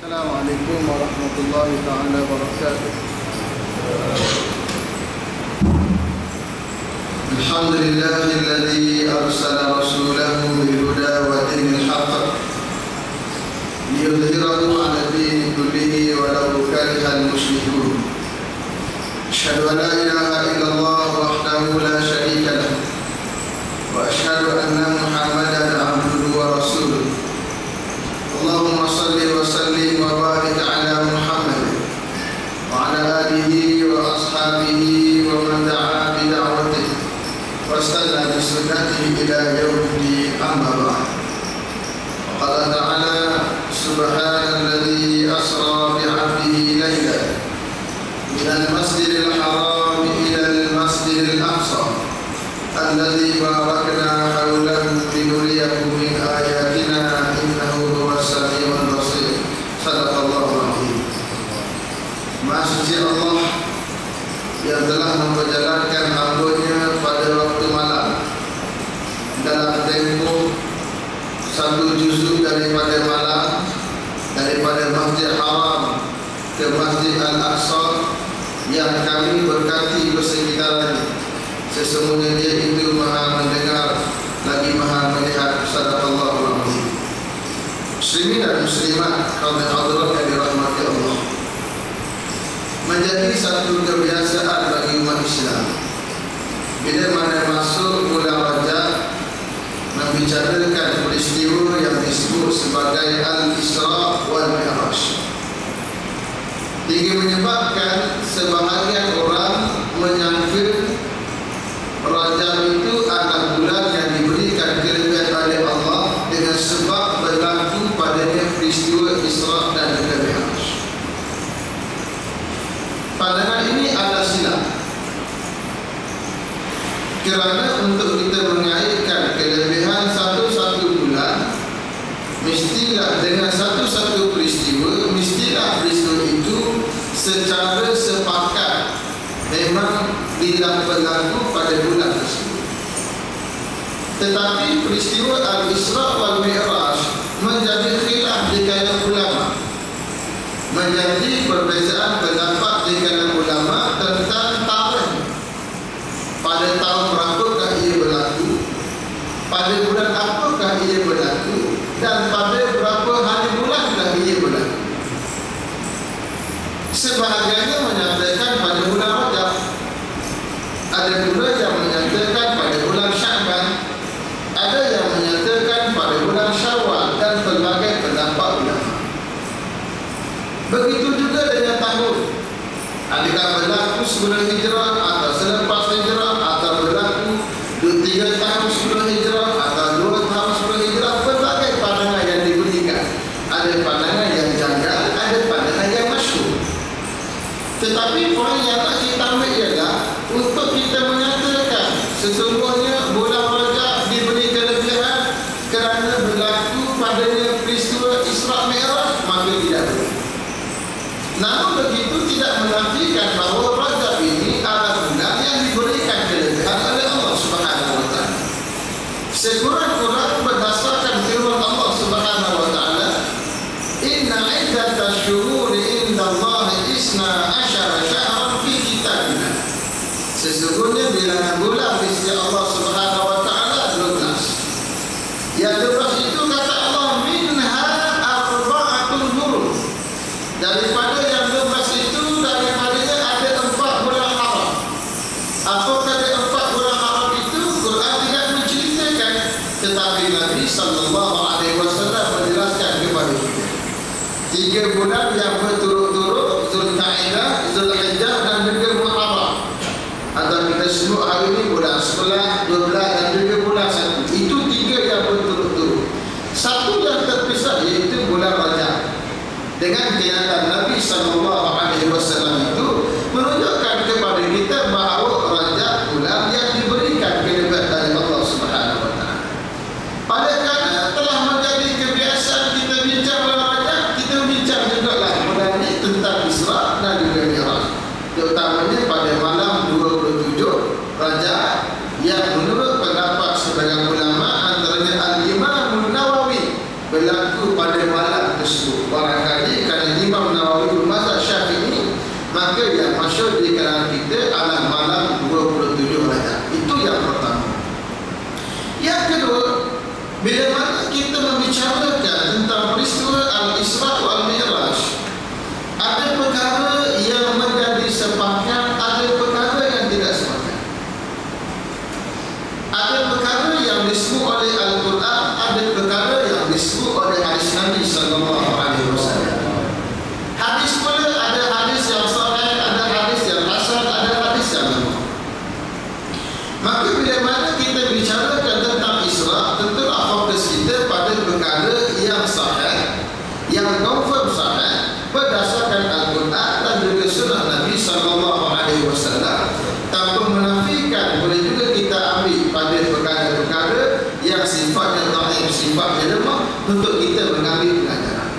Assalamualaikum warahmatullahi taala wabarakatuh. Alhamdulillahilladzi arsala rasulahu bil huda wa dinil haqq liyudhhirahu 'ala dini kullihi walau karihal musyrikun. Asyhadu an la ilaha illallah wahdahu la syarika lahu wa asyhadu anna Muhammadan 'abduhu wa rasuluh. Allahumma salli wa sallim wa barik ala Muhammad wa ala alihi wa ashabihi wa man da'a bi da'watihi wastana bi sunnatihi ila yaumil amma ba'd. Qala ta'ala subhanalladzi asra bi 'abdihi laylan minal masjidil haram ila al masjidil aqsa alladzi barakna hawlahu linuriyahu min ayatina innahu huwas samiul basir. Sadaqallahul azim. Maha suci Allah yang telah memperjalankan hamba-Nya pada waktu malam dalam tempoh satu juzuk daripada malam, daripada Masjid Haram ke Masjid Al-Aqsa yang kami berkati bersekitarannya. Sesungguhnya Dia itu Maha mendengar lagi Maha melihat. Sadaqallahul azim. Muslimin dan muslimat kaum hadirat yang dirahmati Allah, menjadi satu kebiasaan bagi umat Islam bila mana masuk bulan Rajab membicarakan peristiwa yang disebut sebagai Al-Isra wal Mi'raj, hingga menyebabkan sebahagian orang menyangka Rajab itu adalah bulan yang diberikan kelebihan oleh Allah dengan sebab berlaku padanya peristiwa Isra dan juga Mi'raj. Pandangan ini adalah silap, kerana untuk kita mengaitkan kelebihan satu-satu bulan, mestilah dengan satu-satu peristiwa, mestilah peristiwa itu secara sepakat memang bila berlaku pada bulan tersebut. Tetapi peristiwa Al-Isra wal Mi'raj menjadi khilaf di kalangan ulama, menjadi perbezaan pendapat di kalangan ulama tentang tarikh. Pada tahun berapakah ia berlaku, pada bulan apakah ia berlaku, dan pada berapa hari bulanlah ia berlaku. Sebahagiannya menyatakan pada bulan Rajab, ada pula yang menyatakan pada bulan Sya'ban, ada yang menyatakan pada bulan Syawal, dan pelbagai pendapat ulama. Begitu juga dengan tahun, adakah berlaku sebelum hijrah atau selepas hijrah, atau berlaku 3 tahun sebelum hijrah atau 2 tahun sebelum hijrah. Berbagai pandangan yang diberikan. Ada pandangan yang janggal, ada pandangan yang masyhur. Tetapi poin yang nak kita ambil ialah untuk kita menyatakan sesungguhnya bulan Rajab diberi kelebihan kerana berlaku padanya peristiwa Isra Mi'raj, maka tidak boleh. Namun begitu tidak menafikan bahawa Rajab ini adalah bulan yang diberikan kelebihan oleh Allah Subhanahu wa taala. Sekurang-kurang berdasarkan firman Allah Subhanahu wa taala, inna iddatash syuhuri indallahi isna asyara syahran fi kitabillah. Sesungguhnya bilangan bulan di sisi Allah Subhanahu wa taala 12. Yang 12 itu kata Allah, minha arba'atul hurum. Daripada yang 12 itu, daripadanya ada 4 bulan haram. Apakah ada 4 bulan haram itu? Quran tidak menceritakan, tetapi Nabi SAW menjelaskan kepada kita 3 bulan yang berturut-turut, Zulkaidah, Zulhijjah dan juga Muharram. Atau kita sebut hari ini bulan 11, 12 dan juga bulan 1. Itu 3 yang berturut-turut. Satu yang terpisah iaitu bulan Rajab. Dengan keyakinan Nabi SAW itu menunjukkan kepada kita bahawa Rajab bulan yang diberikan kelebihan dari Allah Subhanahu wa taala. Pada kerana telah menjadi kebiasaan kita bincang bulan Rajab, kita bincang juga lah bulan ini tentang Isra dan juga Mi'raj, terutamanya pada malam 27 Rajab, yang menurut pendapat sebagian ulama antaranya Al-Imam Nawawi berlaku pada malam tersebut. Barangkali kerana kita alam malam 27 rajab. Itu yang pertama. Yang kedua, bila mana kita membicarakan tentang peristiwa Al-Isra wal Mi'raj, ada perkara yang menjadi sepakat, ada perkara yang tidak sepakat. Ada perkara yang disebut oleh Al-Quran, ada perkara yang disebut oleh hadis Nabi sallallahu alaihi wasallam. Hadis pula ada hadis yang sahih, ada hadis yang hasan, ada hadis yang lemah. Maka bila mana kita bicarakan tentang Isra, tentulah fokus kita pada perkara yang sahih, yang confirm sahih berdasarkan Al-Quran dan juga sunnah Nabi sallallahu alaihi wasallam, tanpa menafikan. Boleh juga kita ambil pada perkara-perkara yang sifatnya dhaif, sifatnya lemah, untuk kita mengambil pelajaran.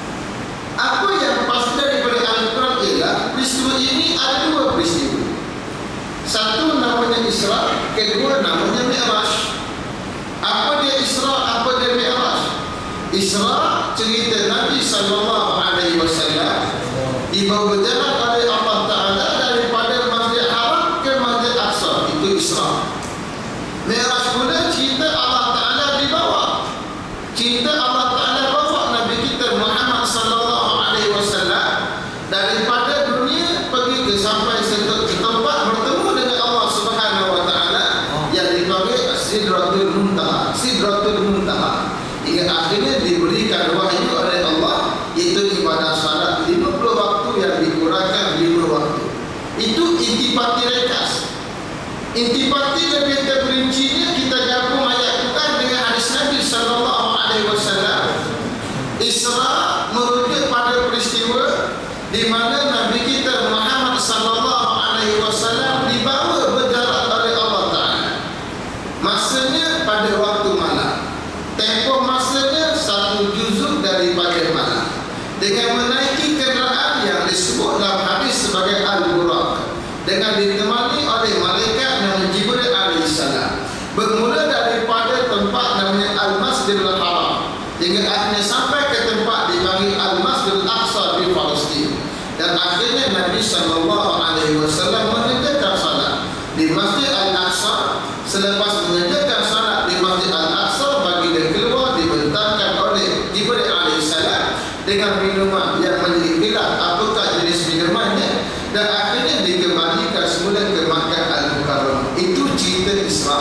Apa yang pasti daripada Al-Quran ialah peristiwa ini ada dua peristiwa. Satu namanya Isra, kedua namanya Mi'raj. Apa dia Isra, apa dia Mi'raj? Isra cerita Nabi sallallahu alaihi wasallam dibawa berjalan oleh Allah Taala daripada Masjid Haram ke Masjid Aqsa. Itu Isra. Mi'raj pula cerita Allah Taala dibawa. Cerita Allah Taala bawa Nabi kita Muhammad sallallahu alaihi wasallam daripada dunia pergi ke sampai ke tempat bertemu dengan Allah Subhanahu wa taala yang dipanggil Sidratul Muntaha. Sidratul Muntaha. Hingga akhirnya diberikan wahyu oleh Allah, iaitu ibadah salat 50 waktu yang dikurangkan 5 waktu. Itu intipati ringkas. Intipati lebih terperincinya kita gabung ayat Quran dengan hadis Nabi sallallahu alaihi wasallam. Isra merujuk pada peristiwa di mana Nabi kita Muhammad sallallahu alaihi wasallam dibawa berjalan oleh Allah Taala. Masanya pada waktu malam. Tempoh masanya 1 juzuk daripada malam, dengan menaiki kenderaan yang disebut dalam hadis sebagai Al-Buraq, dengan ditemani oleh malaikat yang Jibril alaihissalam. Bermula daripada tempat namanya Al-Masjidil Haram hingga akhirnya sampai ke tempat dipanggil Al-Masjidil Aqsa di Palestin. Dan akhirnya Nabi sallallahu alaihi wasallam mengerjakan salat di Masjid Al-Aqsa. Selepas mengerjakan salat di Masjid Al-Aqsa, baginda keluar dibentangkan oleh Jibril alaihissalam dengan minuman yang menjadi khilaf apakah jenis minumannya, dan akhirnya dikembalikan semula ke Makkah Al-Mukarramah. Itu cerita Isra.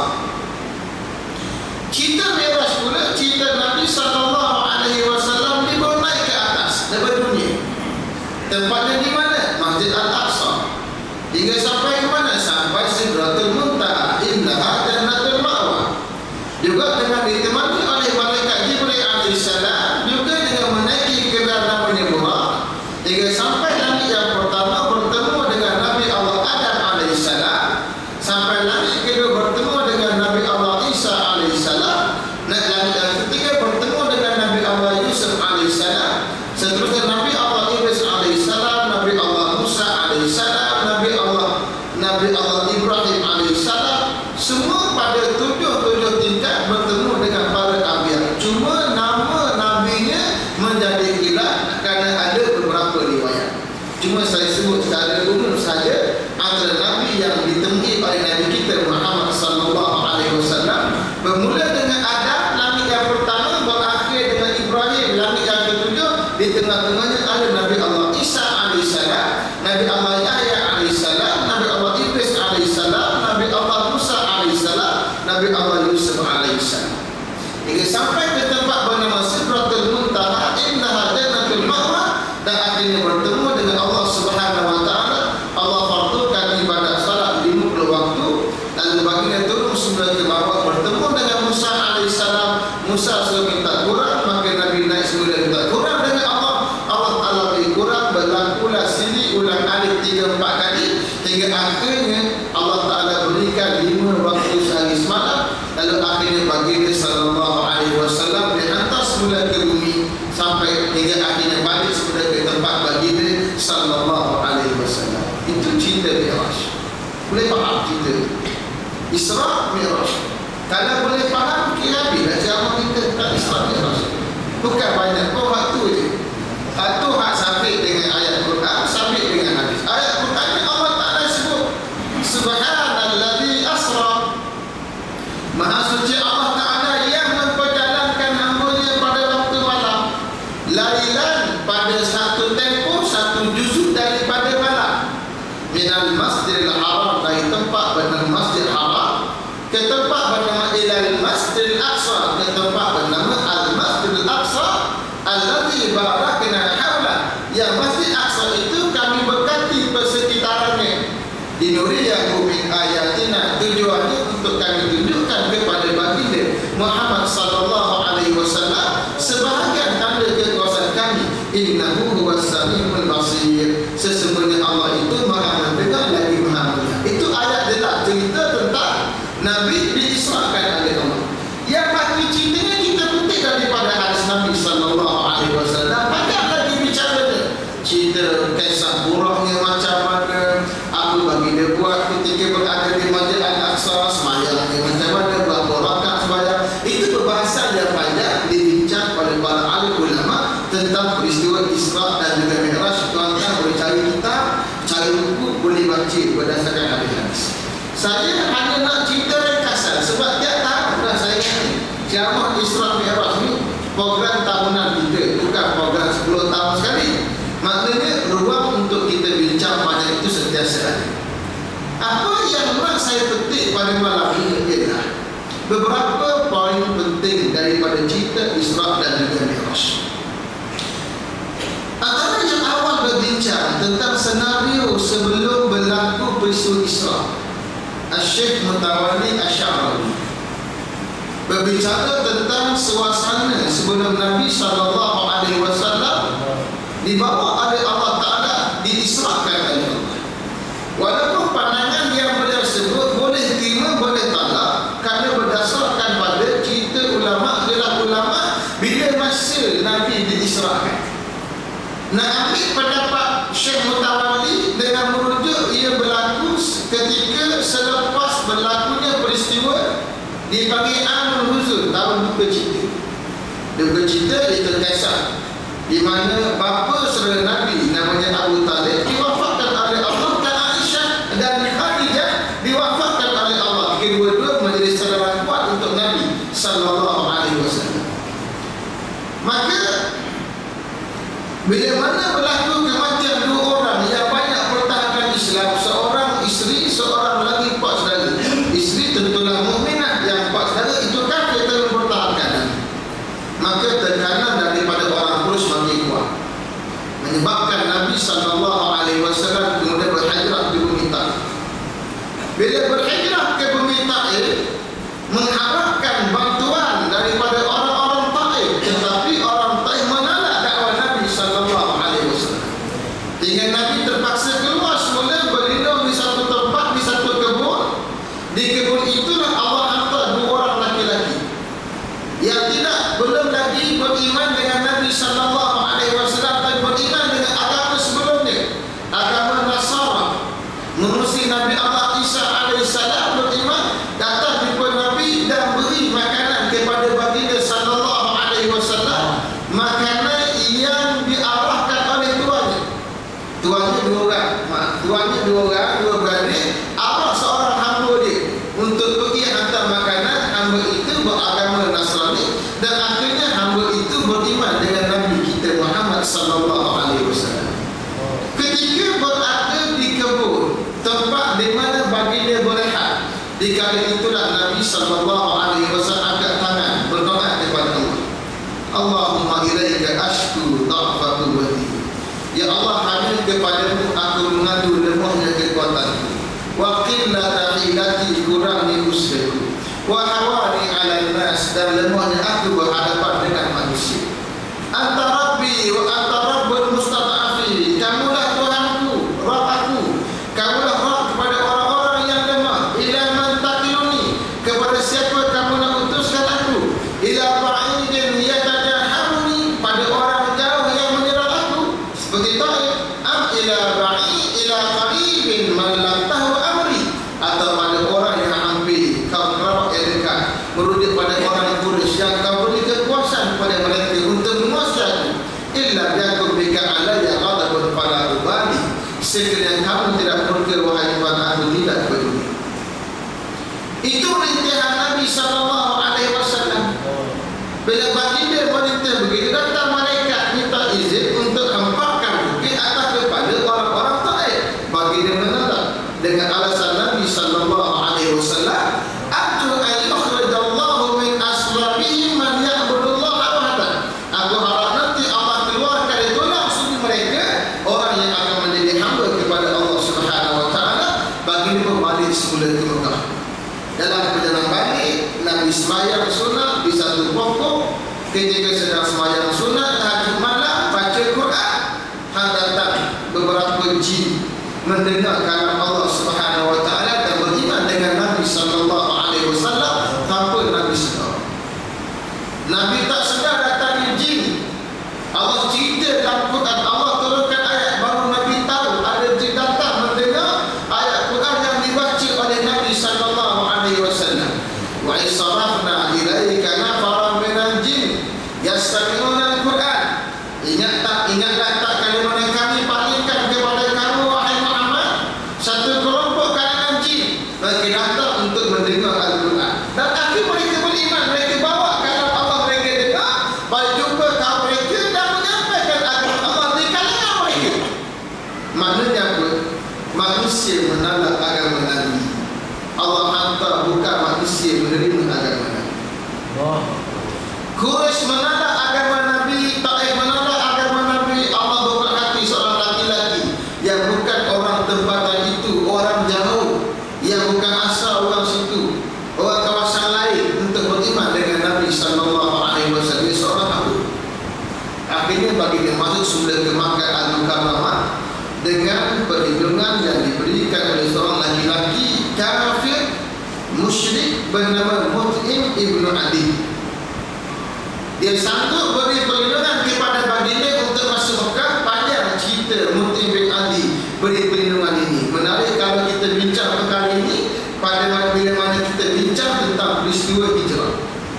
Cerita Mi'raj pula cerita Nabi sallallahu alaihi wasallam dibawa naik ke atas daripada dunia. Tempatnya di mana? Masjid Al-Aqsa. Hingga sampai ke mana? Sampai Sidratul Muntaha, indaha jannatul ma'wa. Juga dengan ditemani oleh malaikat Jibril alaihissalam, juga dengan menaiki kendaraan namanya Buraq, hingga sampai langit yang pertama bertemu dengan Nabi Allah Adam alaihissalam, sampai langit kedua bertemu dengan Nabi Allah Isa alaihissalam, dan langit yang ketiga bertemu dengan Nabi Allah Yusuf alaihissalam, seterusnya Nabi Allah Idris alaihissalam, Nabi Allah Musa alaihissalam, Nabi Allah Ibrahim alaihissalam. Semua pada 7 tingkat bertemu dengan para anbiya. Cuma nama nabinya menjadi khilaf kerana ada beberapa riwayat. Cuma saya sebut secara umum saja, antara nabi yang ditemui oleh Nabi kita Muhammad sallallahu alaihi wasallam bermula dengan Adam, langit yang pertama, berakhir dengan Ibrahim, langit yang ketujuh. Di tengah-tengahnya ada Nabi Allah Isa alaihissalam, Nabi Allah Yahya alaihissalam, Nabi Allah Idris alaihissalam, Nabi Allah Musa alaihissalam, Nabi Allah Yusuf alaihissalam. Hingga sampai ke tempat bernama Sidratul Muntaha, indaha jannatul ma'wa, dan akhirnya bertemu dengan Allah Subhanahu wa taala. Allah fardukan ibadat salat 50 waktu, lalu baginda turun semula ke bawah bertemu dengan Musa alaihissalam. Musa suruh minta kurang, maka Nabi naik semula minta kurang dengan Allah. Allah Taala beri kurang, berlakulah sini ulang alik 3-4 kali, hingga akhirnya Allah Taala berikan 5 waktu sehari semalam. Lalu akhirnya baginda sallallahu alaihi wasallam dihantar semula ke bumi, sampai hingga akhirnya balik semula ke tempat baginda sallallahu alaihi wasallam. Itu cerita Mi'raj. Boleh faham cerita Isra Mi'raj? Kalau boleh faham, kira habislah ceramah kita tentang Isra Mi'raj. Bukan banyak pun waktu je. Satu hak sabit dengan ayat Quran, sabit dengan hadis. Ayat Quran ni Allah Ta'ala sebut pada satu tempoh, satu juzuk daripada malam. Minal masjidil haram, dari tempat bernama Masjid Haram ke tempat bernama ilal Masjidil Aqsa, ke tempat bernama Al-Masjidil Aqsa alladzi barakna hawla. Yang Masjid Aqsa itu kami berkati persekitarannya. Dinuriyahu min ayatina, tujuannya untuk kami tunjukkan kepada baginda Muhammad sallallahu alaihi wasallam sebahagian tanda kekuasaan kami. Innahu huwas samiul basir, sesungguhnya Allah itu Maha mendengar lagi Maha melihat. Itu ayat adalah cerita tentang Nabi diisrakan oleh Allah. Yang pasti ceritanya kita kutip daripada hadis Nabi sallallahu alaihi wasallam. Banyak lagi bicaranya, cerita kisah buruknya macam mana, apa baginda buat ketika berada di Masjid Al-Aqsa, semayangnya macam mana, berapa rakaat sembahyang. Itu perbahasan yang banyak dibincang oleh para alim ulama tentang peristiwa Isra dan juga Mi'raj. Tuan-tuan boleh cari kitab, cari buku, boleh baca berdasarkan hadis-hadis. Saya hanya nak cerita ringkasan sebab tiap tahun dah saya ingat ceramah Isra Mi'raj ni program tahunan kita, bukan program 10 tahun sekali. Maknanya ruang untuk kita bincang banyak itu sentiasa ada. Apa yang nak saya petik pada malam ini ialah beberapa poin penting daripada cerita Isra dan juga Mi'raj. Antara yang awal berbincang tentang senario sebelum berlaku peristiwa Isra, Syekh Mutawalli Asy'ari berbicara tentang suasana sebelum Nabi SAW dibawa oleh Allah Ta'ala, diisrakan oleh Allah. Walaupun pandangan yang beliau sebut boleh terima, boleh tolak, kerana berdasarkan pada cerita ulama, adalah ulama bila masa Nabi diisrakan. Nak ambil pendapat Syekh Mutawalli dengan merujuk ia berlaku ketika selepas berlakunya peristiwa dipanggil Amul Huzun, tahun duka cita. Duka cita itu kisah di mana bapa saudara Nabi namanya Abu Talib diwafatkan oleh Allah, dan Aisyah dan Khadijah diwafatkan oleh Allah. Kedua-dua menjadi saudara kuat untuk Nabi sallallahu alaihi wasallam. Maka bila mana berlaku kematian dua orang yang banyak pertahankan Islam, seorang isteri, seorang lagi empat saudara. Isteri tentulah mukminah, yang empat saudara itu kafir yang mempertahankan. Maka tekanan daripada orang Quraisy makin kuat, menyebabkan Nabi SAW kemudian berhijrah ke Bumi Taif. Bila berhijrah ke Bumi Taif, mengharapkan bantuan daripada orang-orang Taif, tetapi orang Taif menolak dakwah Nabi SAW. Hingga Nabi terpaksa keluar semula, berlindung di satu tempat, di satu kebun. Di kebun itulah Allah hantar dua orang laki-laki yang belum lagi beriman dengan Nabi SAW, dan beriman dengan agama sebelumnya, agama Nasara. Menerusi Nabi Allah Isa AS beriman, datang jumpa Nabi dan beri makanan kepada baginda SAW, makanan yang diarahkan oleh tuannya. Tuannya dua orang, dua beradik, arah seorang hamba dia untuk pergi hantar makanan. Hamba itu beragama Nasrani, dan akhirnya hamba itu beriman dengan Nabi kita Muhammad sallallahu alaihi wasallam. Ketika berada di kebun, tempat di mana baginda berehat, di kali itulah Nabi sallallahu alaihi wasallam angkat tangan berdoa kepada Allah. Allahumma ilaika ashku dha'fa quwwati. Ya Allah, hanya kepadamu aku mengadu lemahnya kekuatanku, wa qillata hilati, kurangnya usahaku, wa hawani 'alan nas, dan lemahnya aku berhadapan dengan manusia. Anta Rabbi wa anta Rabbul mustad'afin, kamulah Tuhanku, Rabb aku, kamulah Rabb kepada orang-orang yang lemah. Ila man takiluni, kepada siapa kamu nak utuskan aku. Ila ba'idin yatajahamuni, pada orang jauh yang menyerang aku seperti Taif. Am ila ba'id ila qaribin man lam tahu amri, atau pada orang yang hampir kau kerabat yang dekat, merujuk pada orang Quraisy yang kau beri kekuasaan kepada mereka untuk menguasai aku. Illa biakum bika alayya ghadabun fala ubali, sekiranya kamu tidak murka wahai Tuhan, aku tidak peduli. Itu rintihan Nabi SAW. Bila baginda wanita begitu, datang malaikat minta izin untuk semula ke Mekah. Dalam perjalanan balik, Nabi sembahyang sunat di satu pokok. Ketika sedang sembahyang sunat tahajud malam, baca Quran, datang beberapa jin mendengar kalam Allah Subhanahu wa taala dan beriman dengan Nabi sallallahu alaihi wasallam tanpa Nabi sedar. Nabi tak sedar datangnya jin. Allah cerita dalam Quran, Allah turunkan ayat, baru Nabi tahu ada jin datang mendengar ayat Quran yang dibaca oleh Nabi sallallahu alaihi wasallam. Wa isarafna ilaika nafaran minal jin yastami'una al-Quran. Ingatlah tak kalimat kami palingkan kepada kamu wahai Muhammad satu kelompok kalangan jin bagi datang untuk mendengar Al-Quran. Dan akhir mereka beriman, mereka bawa kalam Allah mereka dengar, berjumpa kaum mereka dan menyampaikan agama Allah di kalangan mereka. Maknanya apa? Manusia menolak agama Nabi, Allah hantar bukan manusia menerima agama Nabi. Quraisy menolak agama Nabi, Taif menolak agama Nabi. Allah berhati seorang laki-laki yang bukan orang tempatan itu, orang jauh, yang bukan asal orang situ, orang kawasan lain, untuk beriman dengan Nabi sallallahu alaihi wasallam, seorang Abu. Akhirnya bagi dia masuk sudah ke Makkah Al-Mukarramah dengan perlindungan yang diberikan oleh seorang laki-laki kafir musyrik bernama Mut'im ibnu Adi. Dia sanggup beri perlindungan kepada baginda untuk masuk Mekah. Panjang cerita Mut'im bin Adi beri perlindungan ini. Menarik kalau kita bincang perkara ini pada bila mana kita bincang tentang peristiwa hijrah.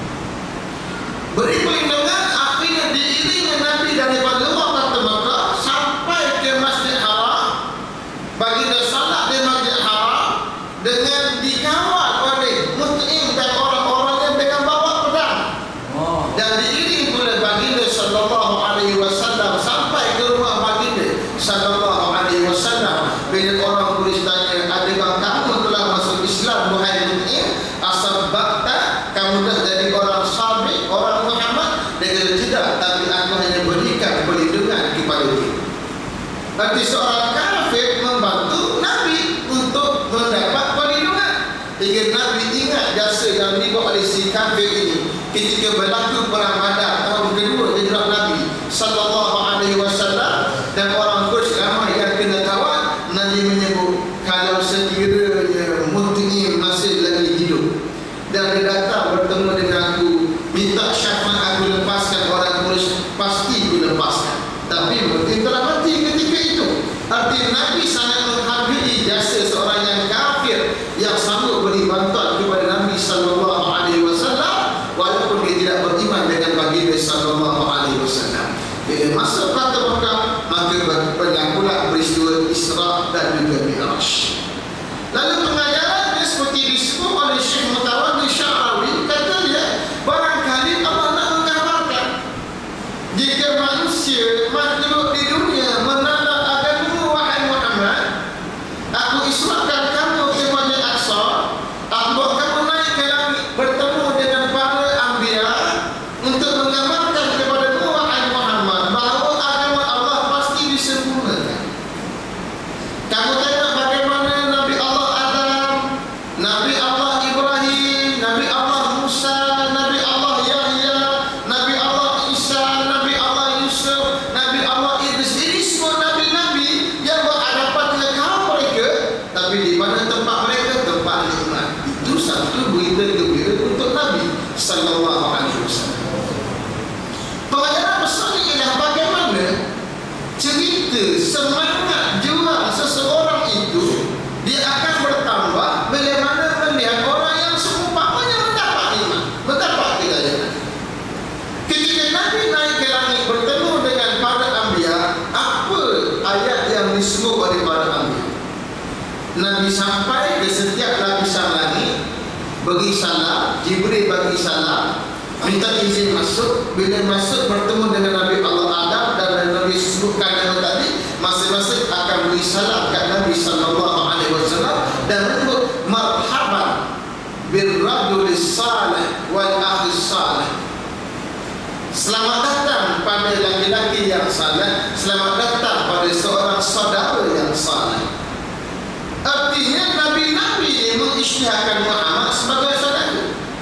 Beri perlindungan, akhirnya diiringi Nabi daripada luar kota Mekah sampai ke Masjid Haram. Baginda salat di Masjid Haram dengan dikawal oleh Mut'im dan orang-orang yang dengan bawa pedang. Dan diiring oleh baginda sallallahu alaihi wasallam sampai ke rumah baginda sallallahu alaihi wasallam. Bila orang Quraisy tanya, adakah kamu telah masuk Islam wahai Mut'im? Asabakta, kamu dah jadi orang sabik, orang Muhammad? Dia kata tidak, tapi aku hanya berikan perlindungan kepada dia. Berarti seorang kafir membantu Nabi untuk mendapat perlindungan. Hingga Nabi ingat jasa yang dibuat oleh si kafir ini ketika berlaku perang Badar tahun kedua hijrah Nabi sallallahu alaihi wasallam, dan orang Quraisy ramai yang kena tawan. Nabi menyebut, kalau sekiranya Mut'im masih lagi hidup dan dia datang bertemu dengan aku, minta syafaat aku lepaskan orang Quraisy, pasti aku lepaskan. Tapi Mut'im telah mati ketika itu. Arti Nabi sangat menghargai jasa seorang yang kafir yang sanggup beri bantuan kepada Nabi sallallahu alaihi wasallam walaupun dia tidak beriman dengan baginda sallallahu alaihi wasallam. Bila masuk kota Mekah, maka berlakulah peristiwa Isra dan juga Mi'raj. Lalu pengajarannya seperti disebut oleh Syekh Mutawaddi Sya'rawi, kata dia, barangkali Allah nak menggambarkan jika manusia makhluk di dunia menolak agamamu wahai Muhammad, aku israkan kamu ke Masjid Aqsa, aku bawa kamu naik ke langit bertemu dengan para anbiya untuk menggambarkan kepadamu wahai Muhammad bahawa agama Allah pasti disempurnakan. Kamu tengok bagaimana Nabi Allah Adam, Nabi Allah Ibrahim, Nabi Allah Musa, Nabi Allah Yahya, Nabi Allah Isa, Nabi Allah Yusuf, Nabi Allah Idris. Ini semua nabi-nabi yang berhadapan dengan kaum mereka, tapi di mana tempat mereka? Tempat nikmat. Itu satu berita gembira untuk Nabi sallallahu alaihi wasallam. Pengajaran besar ini ialah bagaimana cerita semangat juang seseorang itu dia akan bertambah bila mana melihat orang yang seumpamanya mendapat nikmat, mendapat kejayaan. Ketika Nabi naik ke langit bertemu dengan para anbiya, apa ayat yang disebut oleh para anbiya? Nabi sampai ke setiap lapisan langit, bagi salam, Jibril bagi salam, minta izin masuk. Bila masuk bertemu dengan Nabi Allah Adam dan Nabi sebutkan nama tadi, masing-masing akan beri salam kat Nabi sallallahu alaihi wasallam dan menyebut marhaban bil rajulis salih wal akhi salih. Selamat datang pada laki-laki yang saleh, selamat datang pada seorang saudara yang saleh. Artinya nabi-nabi mengisytiharkan Muhammad sebagai saudara.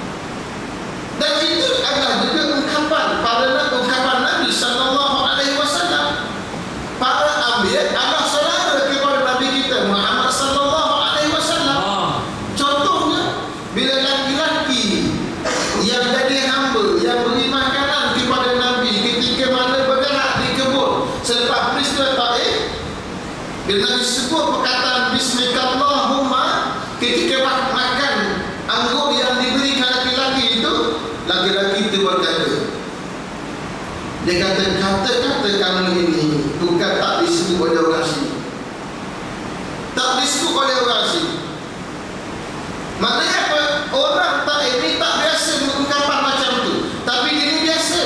Dan itu adalah juga ungkapan Nabi sallallahu alaihi wasallam. Para anbiya adalah saudara kepada Nabi kita Muhammad sallallahu alaihi wasallam. Contohnya bila laki-laki yang jadi hamba yang beri makanan kepada Nabi ketika mana bergerak di kebun selepas peristiwa Taif, bila Nabi sebut perkataan Bismillahumma ketika makan anggur yang diberikan laki-laki itu, laki-laki itu berkata, dia kata kata-kata kamu ini bukan tak disebut oleh orang sini, tak disebut oleh orang sini. Maknanya apa? Orang tak ini tak biasa mengungkapkan macam tu, tapi ini biasa.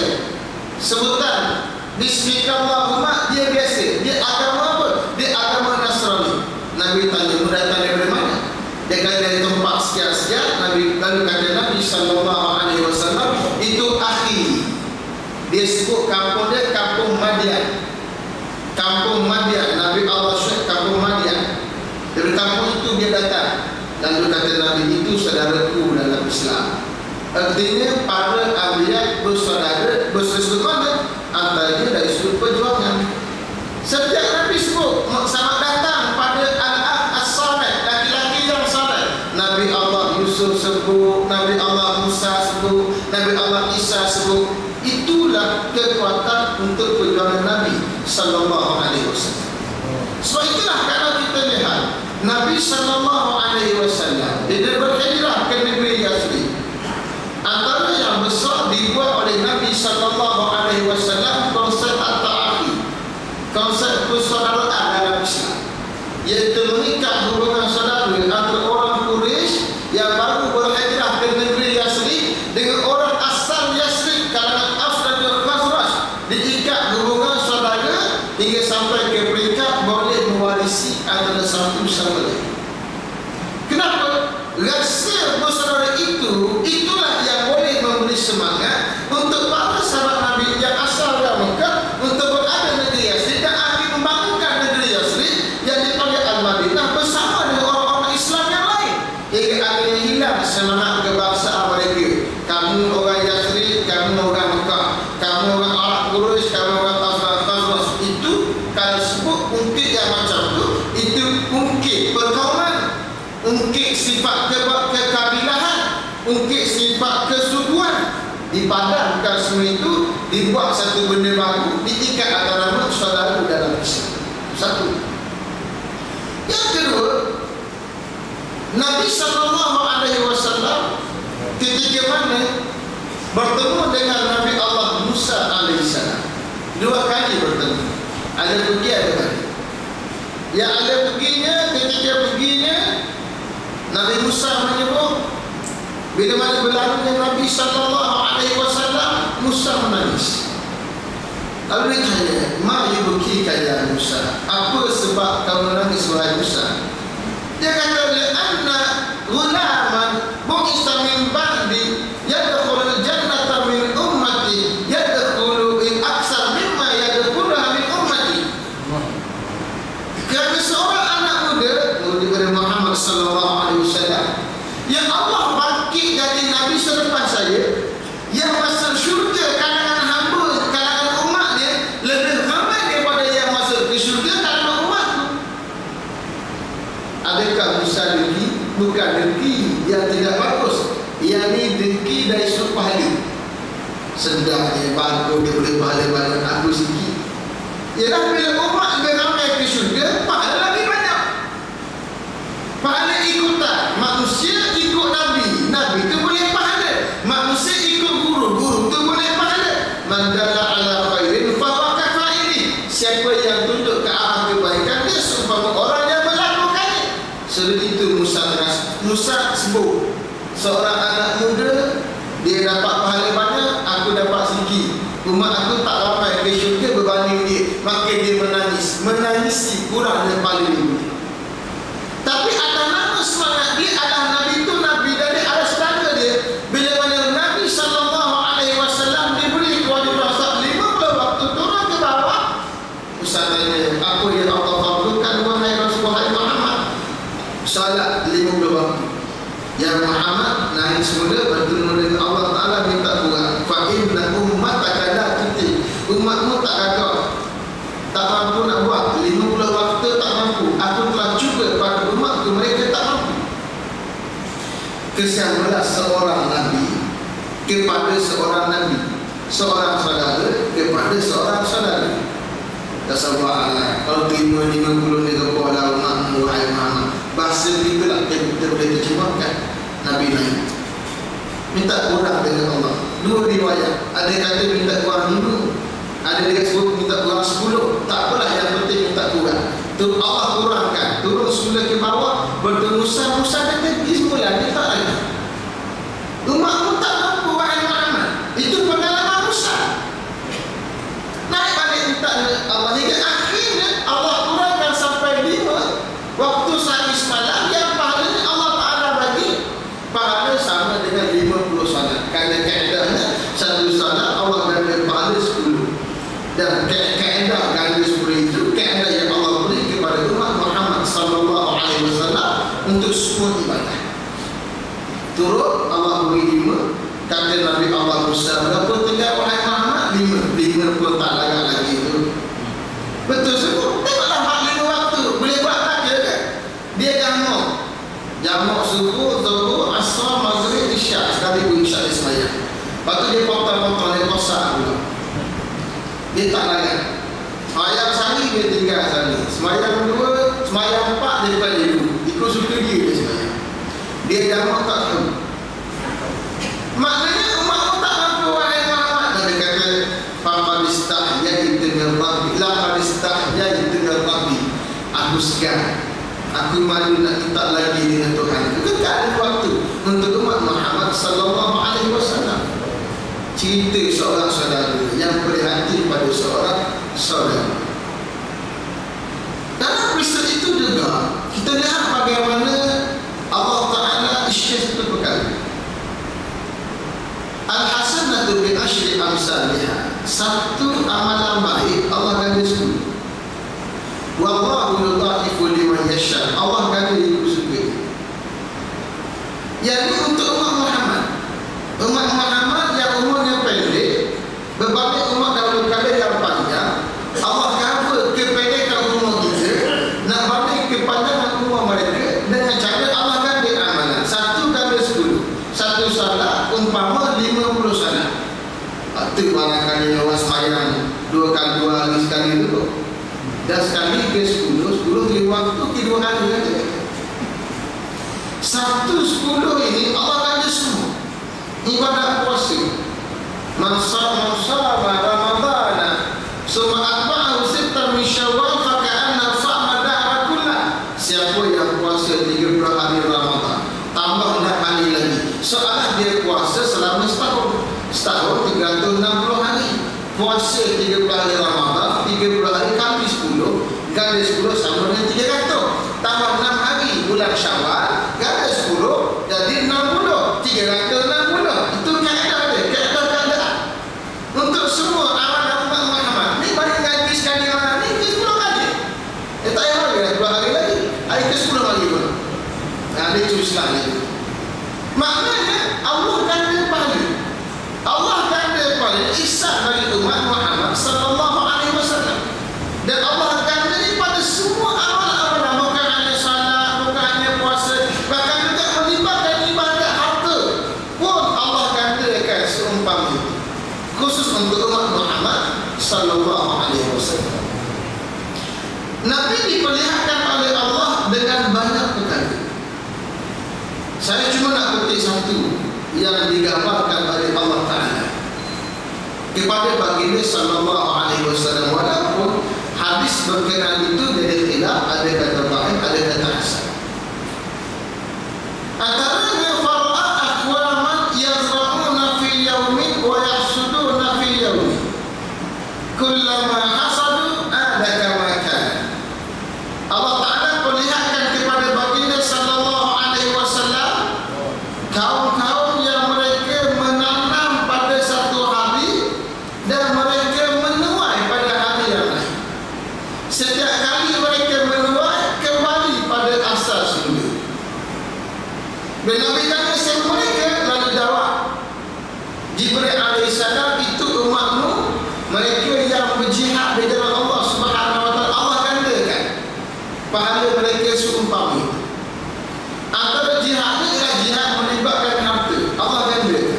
Sebutan Bismillahumma dia biasa. Dia agama apa? Dia agama Nasrani. Nabi tanya, datang dari mana? Dia kata dari tempat sekian-sekian. Nabi lalu kata Nabi sallallahu alaihi wasallam, itu akhi. Dia sebut kampung dia kampung Madian. Kampung Madian, Nabi Allah Syekh kampung Madian. Dari kampung itu dia datang. Lalu kata Nabi, itu saudaraku dalam Islam. Artinya para anbiya bersaudara, bersekutu mana? Antaranya dari sudut perjuangan. Setiap Nabi sebut selamat datang pada al-akh as-salih, laki-laki yang salih. Nabi Allah Yusuf sebut, Nabi Allah Musa sebut, Nabi Allah Isa sebut. Itulah kekuatan untuk perjuangan Nabi sallallahu alaihi wasallam. Sebab itulah kalau kita lihat Nabi sallallahu alaihi wasallam dia berhijrah ke negeri Yathrib. Antara yang besar dibuat oleh Nabi sallallahu alaihi wasallam konsep at-ta'akhi, konsep persaudaraan dalam Islam, iaitu mengikat hubungan saudara antara orang Quraisy yang baru berhijrah ke negeri Yathrib dengan orang asal Yathrib kalangan Aus dan Khazraj, diikat hubungan saudara hingga sampai ke peringkat boleh mewarisi antara satu sama lain. Kenapa? Rasa bersaudara itu, itulah yang boleh memberi semangat untuk para sahabat Nabi yang asal dari Mekah untuk berada negeri Yathrib dan akhir membangunkan negeri Yathrib yang dipanggil Al-Madinah bersama dengan orang-orang Islam yang lain, hingga akhirnya hilang semangat kebangsaan mereka. Kamu orang Yathrib, kamu orang Mekah, kamu orang Arab Quraisy, kamu orang Khazraj. Itu kalau sebut ungkit yang macam itu ungkit perkauman, ungkit sifat kekabilahan, ungkit sifat kesukuan. Dipadankan semua itu, dibuat satu benda baru, diikat antara saudara dalam Islam. Satu. Yang kedua, Nabi sallallahu alaihi wasallam ketika mana bertemu dengan Nabi Allah Musa alaihissalam, dua kali bertemu. Ada pergi, ada balik. Yang ada perginya, ketika perginya Nabi Musa menyebut, bila mana berlalunya Nabi sallallahu alaihi wasallam, Musa menangis. Lalu dia tanya, "Ma yubkika ya Musa?" Apa sebab kau menangis wahai Musa? Dia kata, "Li'anna ghulaman bu'itha min ba'di yadkhulul jannata min ummati yadkhulu aktsar mimma yadkhuluha min ummati." Kerana seorang anak muda daripada Muhammad sallallahu alaihi wasallam yang Allah bangkit jadi nabi selepas saya, yang masuk syurga kalangan hamba, kalangan umat dia lebih ramai daripada yang masuk ke syurga kalangan umatku. Adakah Musa dengki? Bukan dengki yang tidak bagus, yang ni dengki dari sudut pahala. Sedangnya bagus dia boleh pahala-pahala aku sikit. Ialah bila umat lebih ramai ke syurga, pahala lebih banyak. Pahala ikutan. Manusia ikut Nabi, Nabi itu boleh pahala. Manusia ikut guru, guru itu boleh pahala. Man dalla ala khairin fa huwa kafa'ili. Siapa yang tunjuk ke arah kebaikan, dia seumpama orang yang melakukannya. Sebab itu Musa sebut, seorang anak muda dia dapat pahala banyak, aku dapat sedikit. Umat aku tak ramai ke syurga berbanding dia. Maka dia menangis, menangisi kurang daripada dulu. Tapi atas nama semangat dia adalah Nabi itu Nabi dari arah saudara dia. Bila mana Nabi sallallahu alaihi wasallam diberi kewajiban 50 waktu turun ke bawah, Musa tanya, apa yang Allah fardukan wahai Rasulullah Muhammad? Salat 50 waktu. Ya Muhammad, naik semula bertemu dengan Allah Ta'ala, minta kurang. Fa'inna ummataka la tuti, umatmu tak gagal, tak mampu nak buat 50 waktu, tak mampu. Aku telah cuba pada umatku, mereka tak mampu. Kesianlah seorang Nabi kepada seorang Nabi, seorang saudara kepada seorang saudara. Tasawwurlah, kalau terima 50 ni kepada umatmu, wahai Muhammad, bahasa kita lah kita boleh terjemahkan. Nabi naik minta kurang dengan Allah. Dua riwayat, ada kata minta kurang 5, ada dia sebut minta kurang 10. Tak apalah, yang penting minta kurang. Tu Allah kurangkan, turun semula ke bawah, bertemu Musa kata pergi semula, dia tak lagi. Umatmu tak mampu, wahai Muhammad. Itu pengalaman Musa. Naik balik minta Allah, hingga akhirnya Allah kurangkan sampai 5 waktu sehari semalam, yang pahalanya Allah Ta'ala bagi pahala sama dengan 50 salat. Kerana kaedahnya satu salat Allah ganda pahala 10. Dan kaedah ganda 10 itu kaedah yang Allah beri kepada umat Muhammad sallallahu alaihi wasallam untuk semua ibadah. Turut Allah beri 5. Kata Nabi Allah Musa, berapa tinggal wahai Muhammad? 5 pun tak layak lagi itu. Betul sebut. Tengoklah hak 5 waktu boleh buat tak dia kan? Dia jamak subuh, zuhur, asar, maghrib, isyak. Sekali pun isyak dia sembahyang. Lepas tu dia potong-potong, dia kosak pula. Dia tak layak. Ayam sehari dia tinggal sehari. Sembahyang 2, sembahyang 4 dia balik dulu. Ikut suka dia sembahyang. Dia jamak tak tahu. Maknanya umatmu tak mampu, wahai Muhammad. Dan dia kata, faqad istahyaitu min rabbi, laqad istahyaitu min rabbi. Aku segan, aku malu nak minta lagi dengan Tuhan. Itu tak ada waktu untuk umat Muhammad sallallahu alaihi wasallam. Cerita seorang saudara yang prihatin pada seorang saudara. Dalam peristiwa itu juga kita lihat bagaimana Allah Ta'ala isytihad satu perkara. Al-hasanatu bi asyri amsalihha. Satu amalan baik Allah ganda 10. Wallahu yudha'ifu liman yasha. Allah ganda itu suka. Yang ini untuk umat Muhammad. Umat Muhammad yang umurnya pendek berbanding umat dahulu kala yang panjang. Allah cover kependekan umur kita nak banding kepanjangan umur mereka dengan cara Allah ganda amalan. Satu ganda 10. Satu salat umpama 50 salat. Itu barangkali orang sembahyang 2 kali 2 hari sekali dulu. Dan sekali ke 10 kali waktu ke 2 hari saja. 1/10 ini Allah ganda semua. Ibadah puasa, man shama ramadhana summa atba'ahu sittan min syawal fa ka'anna shama dahra kullah. Siapa yang puasa 30 hari Ramadan tambah 6 hari lagi, seolah dia puasa selama setahun. Setahun 360 hari. Puasa 30 hari Ramadan, 30 hari kali 10, kali 10 sama dengan 300. Tambah 6 hari bulan Syawal, kali 10 jadi 60, 360. Itu kaedah dia, kaedah keadaan. Untuk semua amalan umat Muhammad ni bagi gaji sekali mana ni ke 10 kali. Tak payah lagi 2 hari lagi. Hari ke 10 lagi pun. Nah, dia tu Islam ni. Maknanya Allah ganda pahala. Allah ganda pahala ihsan bagi umat Muhammad sallallahu alaihi wasallam. Dan Allah ganda ni pada semua amalan-amalan, bukan hanya salat, bukan hanya puasa, bahkan juga melibatkan ibadat harta pun Allah gandakan seumpama itu. Khusus untuk umat Muhammad sallallahu alaihi wasallam. Nabi diperlihatkan oleh Allah dengan banyak perkara. Saya cuma nak petik satu yang digambarkan oleh Allah Ta'ala kepada baginda sallallahu alaihi wasallam. Walaupun hadis berkenaan itu ada khilaf, ada kata baik, ada kata hasan. Antaranya far'a aqwaman yazra'una fi yawmin wa yahsuduna fi yawmin kullama hasadu ada kama kana. Allah Ta'ala perlihatkan kepada baginda sallallahu alaihi wasallam kaum-kaum yang mereka menanam pada satu hari dan mereka menuai pada hari yang lain. Setiap kali mereka menuai kembali pada asal semula. Bila Nabi tanya siapa mereka, lalu jawab Jibril alaihissalam, itu umatmu, mereka yang berjihad di jalan Allah Subhanahu wa taala. Allah gandakan pahala mereka seumpama itu. Antara jihad itu ialah jihad melibatkan harta, Allah gandakan.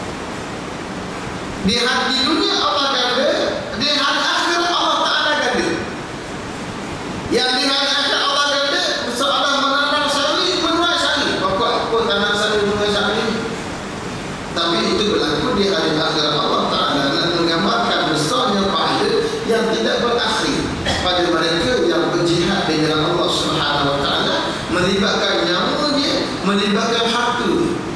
Di hari dunia Allah ganda, di hari akhirat Allah Ta'ala ganda. Yang di hari akhirat Allah ganda, seorang menanam sari, menuai sari. Pokok pun tanam sari, menuai sari. Tapi itu berlaku di hari akhirat. Allah Ta'ala nak menggambarkan besarnya pahala yang tidak berakhir pada mereka yang berjihad di jalan Allah Subhanahu wa taala, melibatkan nyawa dia, melibatkan harta.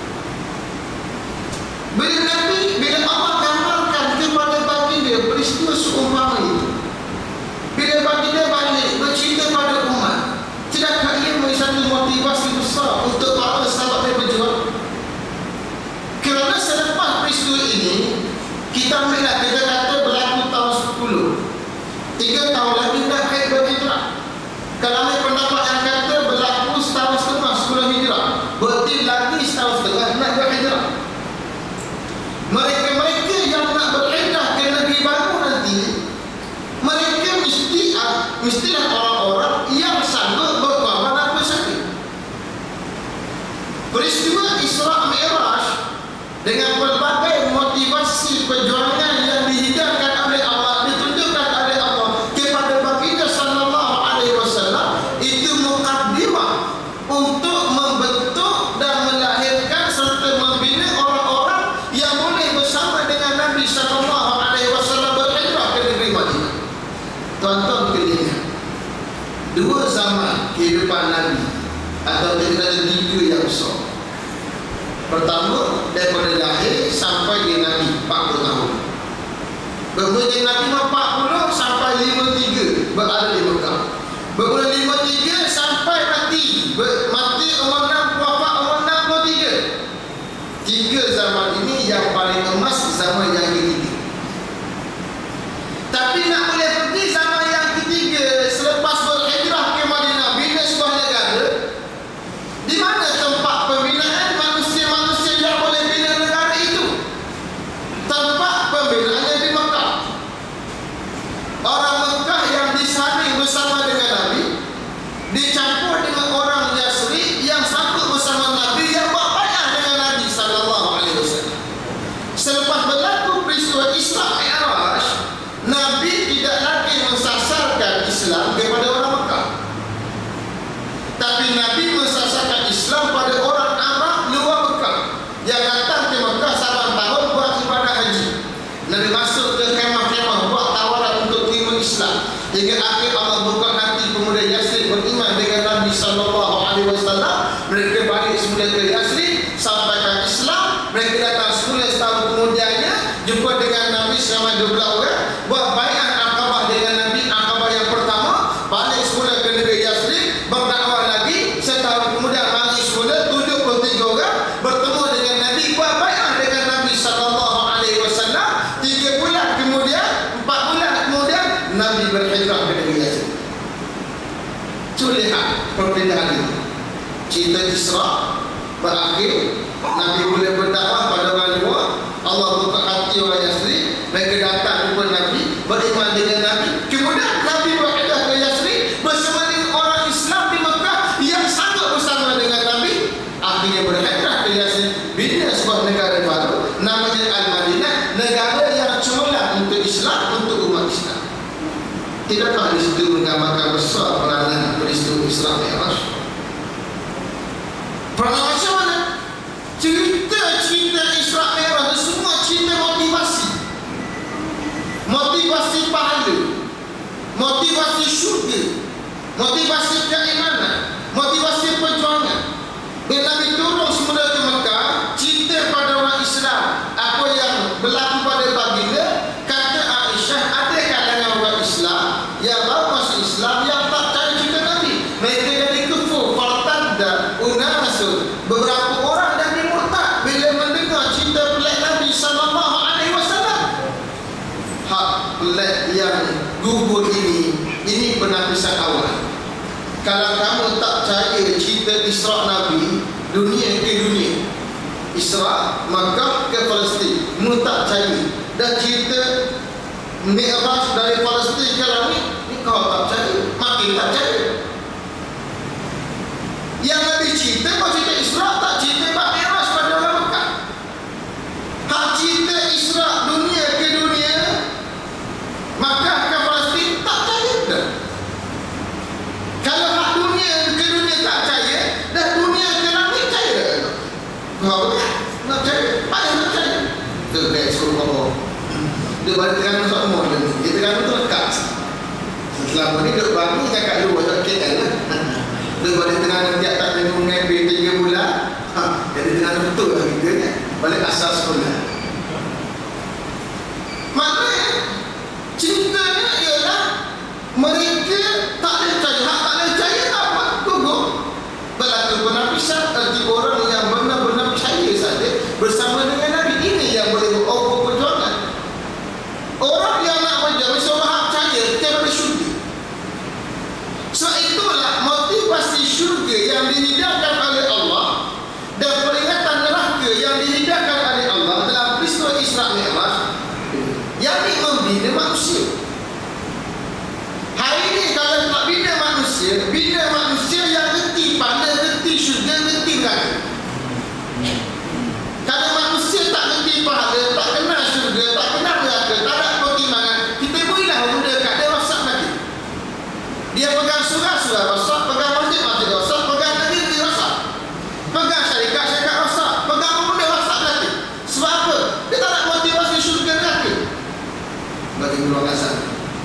Bila Allah gambarkan kepada baginda peristiwa seumpama itu, bila baginda balik bercerita pada umat, tidakkah ia menjadi satu motivasi besar untuk para sahabat yang berjuang? Kerana selepas peristiwa ini, kita ambillah, kita kata berlaku tahun 10, 3 tahun lagi dah kait berhijrah. Kalau ada pendapat yang kata berlaku setahun setengah 10 hijrah, berarti lagi setahun setengah nak berhijrah. Mereka-mereka yang nak berhijrah ke negeri baru nanti, mereka mestilah orang-orang yang sanggup berkorban apa saja. Peristiwa Isra Mi'raj dengan berbagai motivasi perjuangan yang dihidangkan oleh Allah, ditunjukkan oleh Allah kepada baginda sallallahu alaihi wasallam, itu mukaddimah untuk membentuk dan melahirkan serta membina orang-orang yang boleh bersama dengan Nabi sallallahu alaihi wasallam berhijrah ke negeri Madinah. Tuan-tuan kalian, dua zaman kehidupan Nabi, atau kita ada 3 yang besar. Pertama, daripada lahir sampai dia Nabi 40 tahun. Bermula Nabi 40 sampai 53 berada di Mekah. Bermula 53 sampai mati. Mati umur 6, wafat umur 63. 3 zaman ini yang paling emas, zaman yang ketiga. Tapi nak boleh pergi zaman yang ketiga selepas berhijrah ke Madinah, bina sebuah negara, di mana tempat pembinaan manusia-manusia yang boleh bina negara itu? Tempat pembinaannya di Mekah. Orang Mekah yang disaring bersama dengan Nabi dicampur dengan orang Yasrib yang satu bersama Nabi, yang berbayar dengan Nabi sallallahu alaihi wasallam. Selepas berlaku peristiwa Isra Mi'raj, Nabi tidak lagi mensasarkan Islam kepada orang Mekah, tapi Nabi mensasarkan Islam pada orang Arab luar Mekah yang datang ke Mekah saban tahun buat ibadah haji. Nabi masuk ke kemah-kemah buat tawaran untuk terima Islam, hingga akhir Allah buka hati pemuda Yasrib beriman dengan Nabi sallallahu alaihi wasallam. Mereka balik semula ke Yasrib, sampaikan Islam. Mereka datang semula setahun kemudiannya, jumpa dengan Nabi selama 12 orang, buat baiat Aqabah dengan Nabi, Aqabah yang pertama. Balik semula ke negeri Yasrib, berdakwah lagi. Setahun kemudian mari semula 73 orang bertemu dengan Nabi, buat baiat dengan Nabi sallallahu alaihi wasallam. 3 bulan kemudian, 4 bulan kemudian, Nabi berhijrah ke negeri Yasrib. Lihat perbedaan itu. Cerita Isra berakhir, Nabi boleh berdakwah pada orang luar. Allah buka hati orang Yasrib, mereka datang jumpa Nabi, beriman dengan Nabi. Kemudian Nabi berhijrah ke Yasrib bersama dengan orang Islam di Mekah yang sanggup bersama dengan Nabi. Akhirnya berhijrah ke Yasrib, bina sebuah negara baru namanya Al-Madinah, negara yang cemerlang untuk Islam, untuk umat Islam. Tidakkah di situ menggambarkan besar peranan peristiwa Isra Mi'raj? Peranan macam mana? Cerita-cerita Isra Mi'raj itu semua cerita motivasi. Motivasi pahala, motivasi syurga, motivasi keimanan, motivasi perjuangan. Bila Nabi turun semula ke Mekah, cerita pada orang Islam apa yang berlaku pada baginda. Kata Aisyah, ada kalangan orang Islam yang baru masuk Islam yang tak cari cerita Nabi. Mereka jadi kufur, fartadda, unasun. Beberapa orang jadi murtad bila mendengar cerita pelik Nabi sallallahu alaihi wasallam. Hak pelik yang gugur ini penapisan awal. Kalau kamu tak percaya cerita Isra Nabi, dunia ke dunia. Isra, Makkah ke Palestin, mu tak percaya. Dan cerita Mi'raj dari Palestin ke langit, ni kau tak percaya, makin tak percaya. Yang Nabi cerita, kau cerita Isra, tak cerita Mi'raj pada orang Makkah. Hak cerita Isra dunia ke dunia, Makkah ke Palestin, tak percaya dah. Kalau hak dunia ke dunia tak percaya, dah dunia ke langit percaya dah. Kau nak percaya, payah nak percaya. Itu kayak suruh kau. Dia balik Terengganu semua ni. Dia Terengganu tu lekat. Selama ni duduk bangun cakap luar tak KL lah. Dia balik Terengganu tiap tak minggu mengambil 3 bulan. Jadi Terengganu betul lah kita ni. Balik asal sekolah. Maknanya ceritanya ialah mereka tak boleh percaya. Hak tak boleh percaya tak apa. Gugur. Berlaku penapisan arti orang yang benar-benar percaya saja bersama dengan Nabi. Ini yang boleh perjuangan. Orang yang nak berjaya semua hak percaya kepada syurga. So itulah motivasi syurga yang dihidangkan oleh Allah dan peringatan neraka yang dihidangkan oleh Allah dalam peristiwa Isra Mi'raj yang ini membina manusia. Hari ini kalau nak bina manusia yang reti pada reti syurga, reti neraka. Kalau manusia tak reti pahala, tak kenal syurga, tak kenal neraka, tak ada pertimbangan, kita berilah benda kat dia rosak lagi. Dia pegang surah rosak, pegang masjid rosak, pegang negeri rosak, pegang syarikat rosak, pegang benda rosak lagi. Sebab apa? Dia tak nak motivasi syurga neraka. Bagi peluang asal.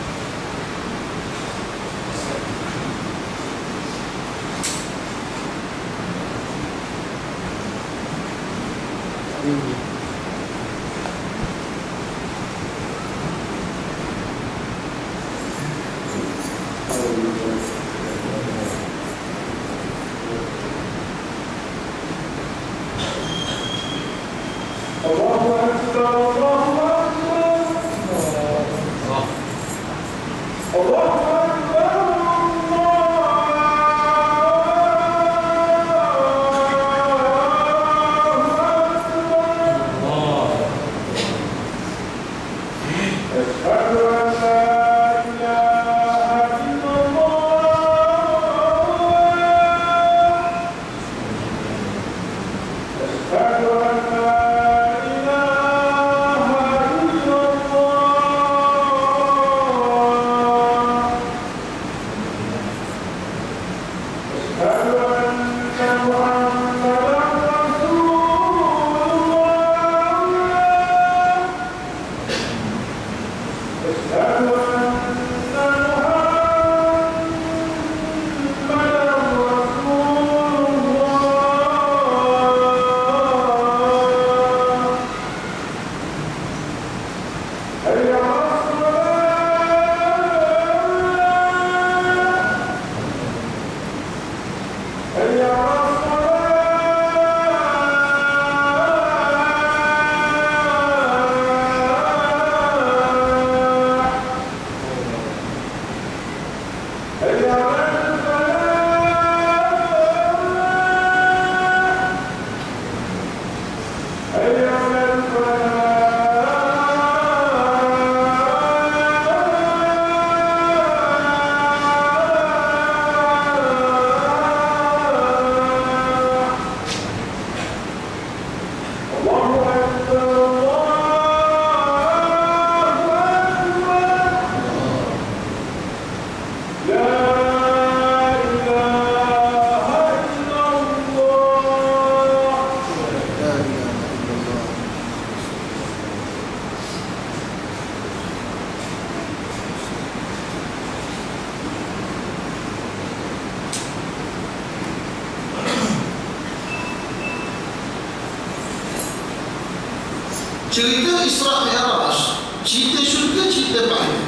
Cerita Isra Mi'raj, cerita syurga, cerita pahala.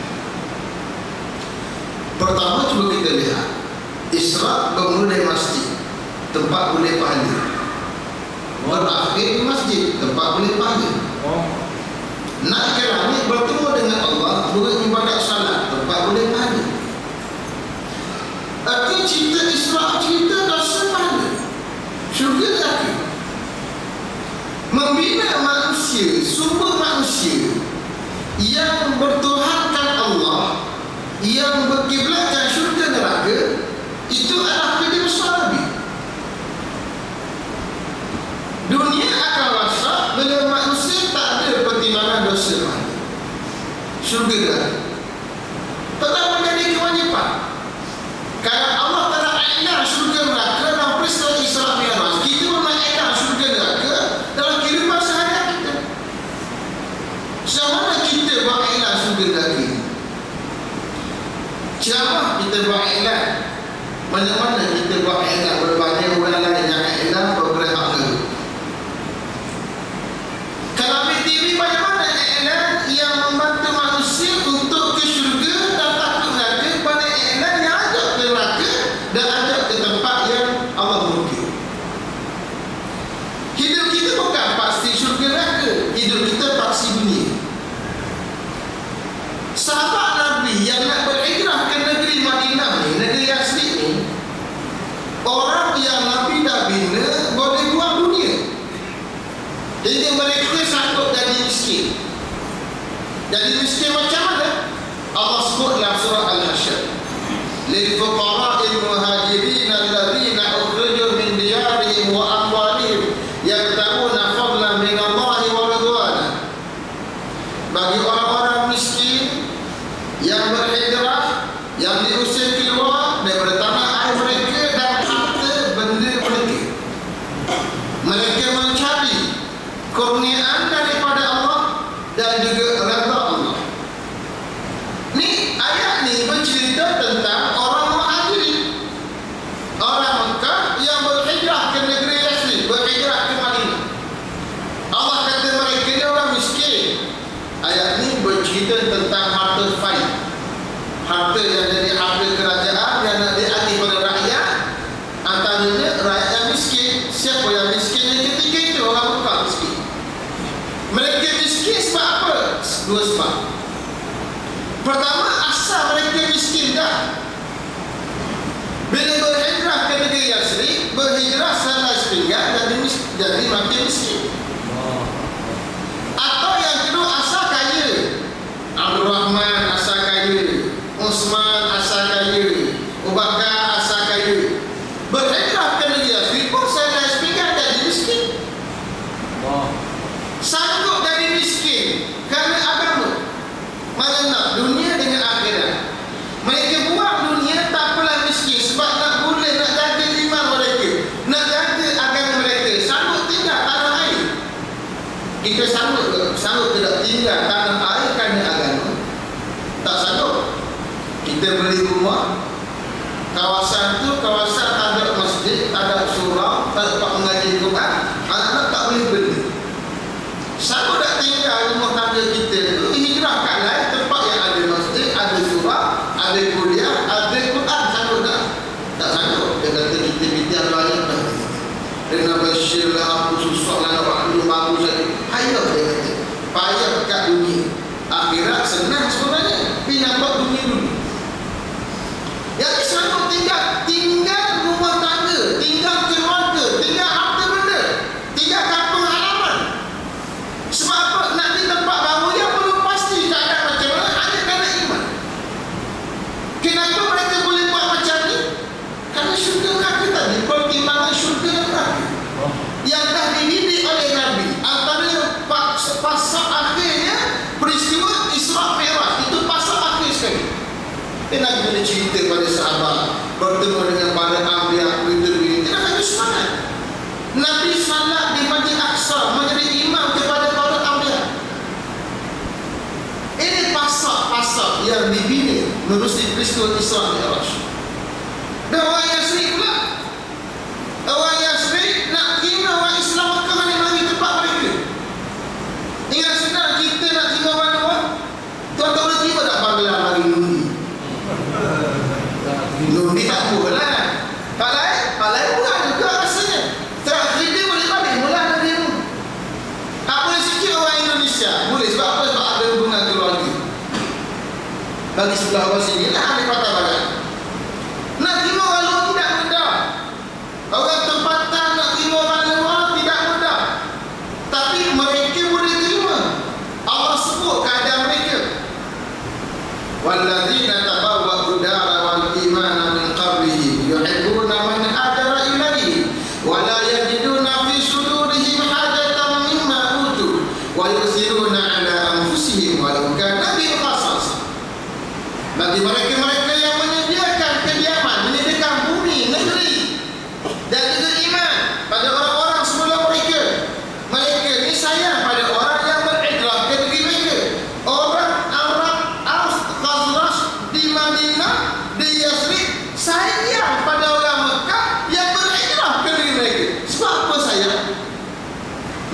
Pertama cuba kita lihat Isra bermula dari masjid, tempat boleh pahala. Berakhir di masjid, tempat boleh pahala. Naik ke langit bertemu dengan Allah, turun ibadat salat, tempat boleh pahala. Artinya cerita Isra, cerita rasa pahala. syurga neraka. Membina manusia, sumber manusia yang bertuhankan Allah, yang berkiblatkan syurga neraka, itu adalah kerja besar Nabi. Dunia akan rosak bila manusia tak ada pertimbangan dosa lagi. Syurga neraka tetap menjadi kewajipan. Kalau Allah telah iklan syurga neraka dalam peristiwa Isra Mi'raj, kita mengaitkan syurga neraka dalam kehidupan seharian kita. Macam mana kita buat iklan syurga neraka? Ceramah kita buat iklan, mana-mana kita buat iklan, berbanyak orang lain yang iklan berberat harga. Kalau ambil TV, bagaimana iklan yang membantu manusia untuk ke syurga dan takut neraka, pada iklan yang ajak ke neraka dan ajak ke tempat yang Allah murka. Hidup kita bukan pasti syurga neraka, hidup kita pasti dunia. Sahabat Nabi yang nak berhijrah ke negeri Madinah ni, negeri asli ni, orang yang Nabi dah bina boleh buang dunia. Jadi mereka sanggup jadi miskin. Jadi miskin macam mana? Allah sebut dalam surah Al-Hasyr, lil fuqara'il muhajirin alladhina ukhrijuu min diyarihim wa amwalihim yabtaguna fadlan min Allah wa ridwana. Bagi orang-orang miskin yang berhijrah, yang diusir keluar daripada tanah air mereka dan harta benda mereka, mereka mencari kurniaan daripada Allah dan juga redha Allah. Ni ayat ni bercerita tentang orang muhajirin, orang Mekah yang berhijrah ke negeri asli, berhijrah ke Madinah. Allah kata mereka ni orang miskin. Ayat ni bercerita tentang harta faid, harta yang jadi harta kerajaan yang nak diagih pada rakyat, antaranya rakyat yang miskin. Siapa yang miskin yang ketiga itu? Orang Mekah miskin. Mereka miskin sebab apa? Dua sebab. Pertama, asal mereka miskin dah. Bila berhijrah ke negeri asli, berhijrah salah sepinggan jadi makin miskin. Atau yang kedua, asal kaya. Abdul Rahman asal kaya, Osman asal kaya, Abu Bakar asal kaya. Berhijrah ke negeri asli pun salah sepinggan jadi miskin. Sanggup dari miskin kerana agama. Mana nak dunia dengan akhirat. Mereka buat dunia tak apalah miskin sebab nak boleh nak jaga iman mereka, nak jaga agama mereka. Sanggup tinggal tanah air. Kita sanggup tidak tinggal tanah air kerana agama? Tak sanggup. Kita beli rumah, kawasan tu kawasan tak ada masjid, tak ada surau, tak ada tempat mengaji Quran, anak-anak tak boleh beli. Sanggup tak tinggal rumah tangga kita tu, hijrah kat lain tempat yang ada masjid, ada surau, ada kuliah, ada Quran? Sanggup tak? Tak sanggup. Dia kata kita bincang banyak dah. Dengan bersyir lah, apa susah lah, nak buat bagus lagi. Payah dia kata. Payah kat dunia. Akhirat senang sebenarnya, tapi nampak dunia dulu. Yang sanggup tinggal rumah tangga, tinggal keluarga, tinggal harta benda, tinggal kampung halaman. Sebab apa? Nak di tempat baru yang belum pasti keadaan macam mana, hanya kerana iman. Kenapa mereka boleh buat macam ni? Kerana syurga neraka tadi, pertimbangan syurga neraka yang dah dididik oleh Nabi. Antara pasal akhirnya peristiwa Isra Mi'raj, itu pasal akhir sekali. Nabi boleh cerita pada sahabat, bertemu dengan para anbiya, berita-berita. Dia akan semangat. Nabi salat di Masjid Aqsa, menjadi imam kepada para anbiya. Ini pasal-pasal yang dibina menerusi peristiwa Isra Mi'raj. Dan orang yang syirik pula, orang yang syirik nak terima orang Islam Mekah ni mari tempat mereka. Ingat senang kita nak terima orang-orang, tuan-tuan boleh terima tak panggilan mari nundi? Nundi tak boleh lah. Palai bukan juga rasanya. Terakhir dia boleh balik mula dari mu. Tak boleh sikit orang Indonesia. Boleh sebab apa? Sebab ada hubungan keluarga. Bagi sebelah orang sini lah ambil patah barat. Nak terima orang luar tidak mudah. Orang tempatan nak terima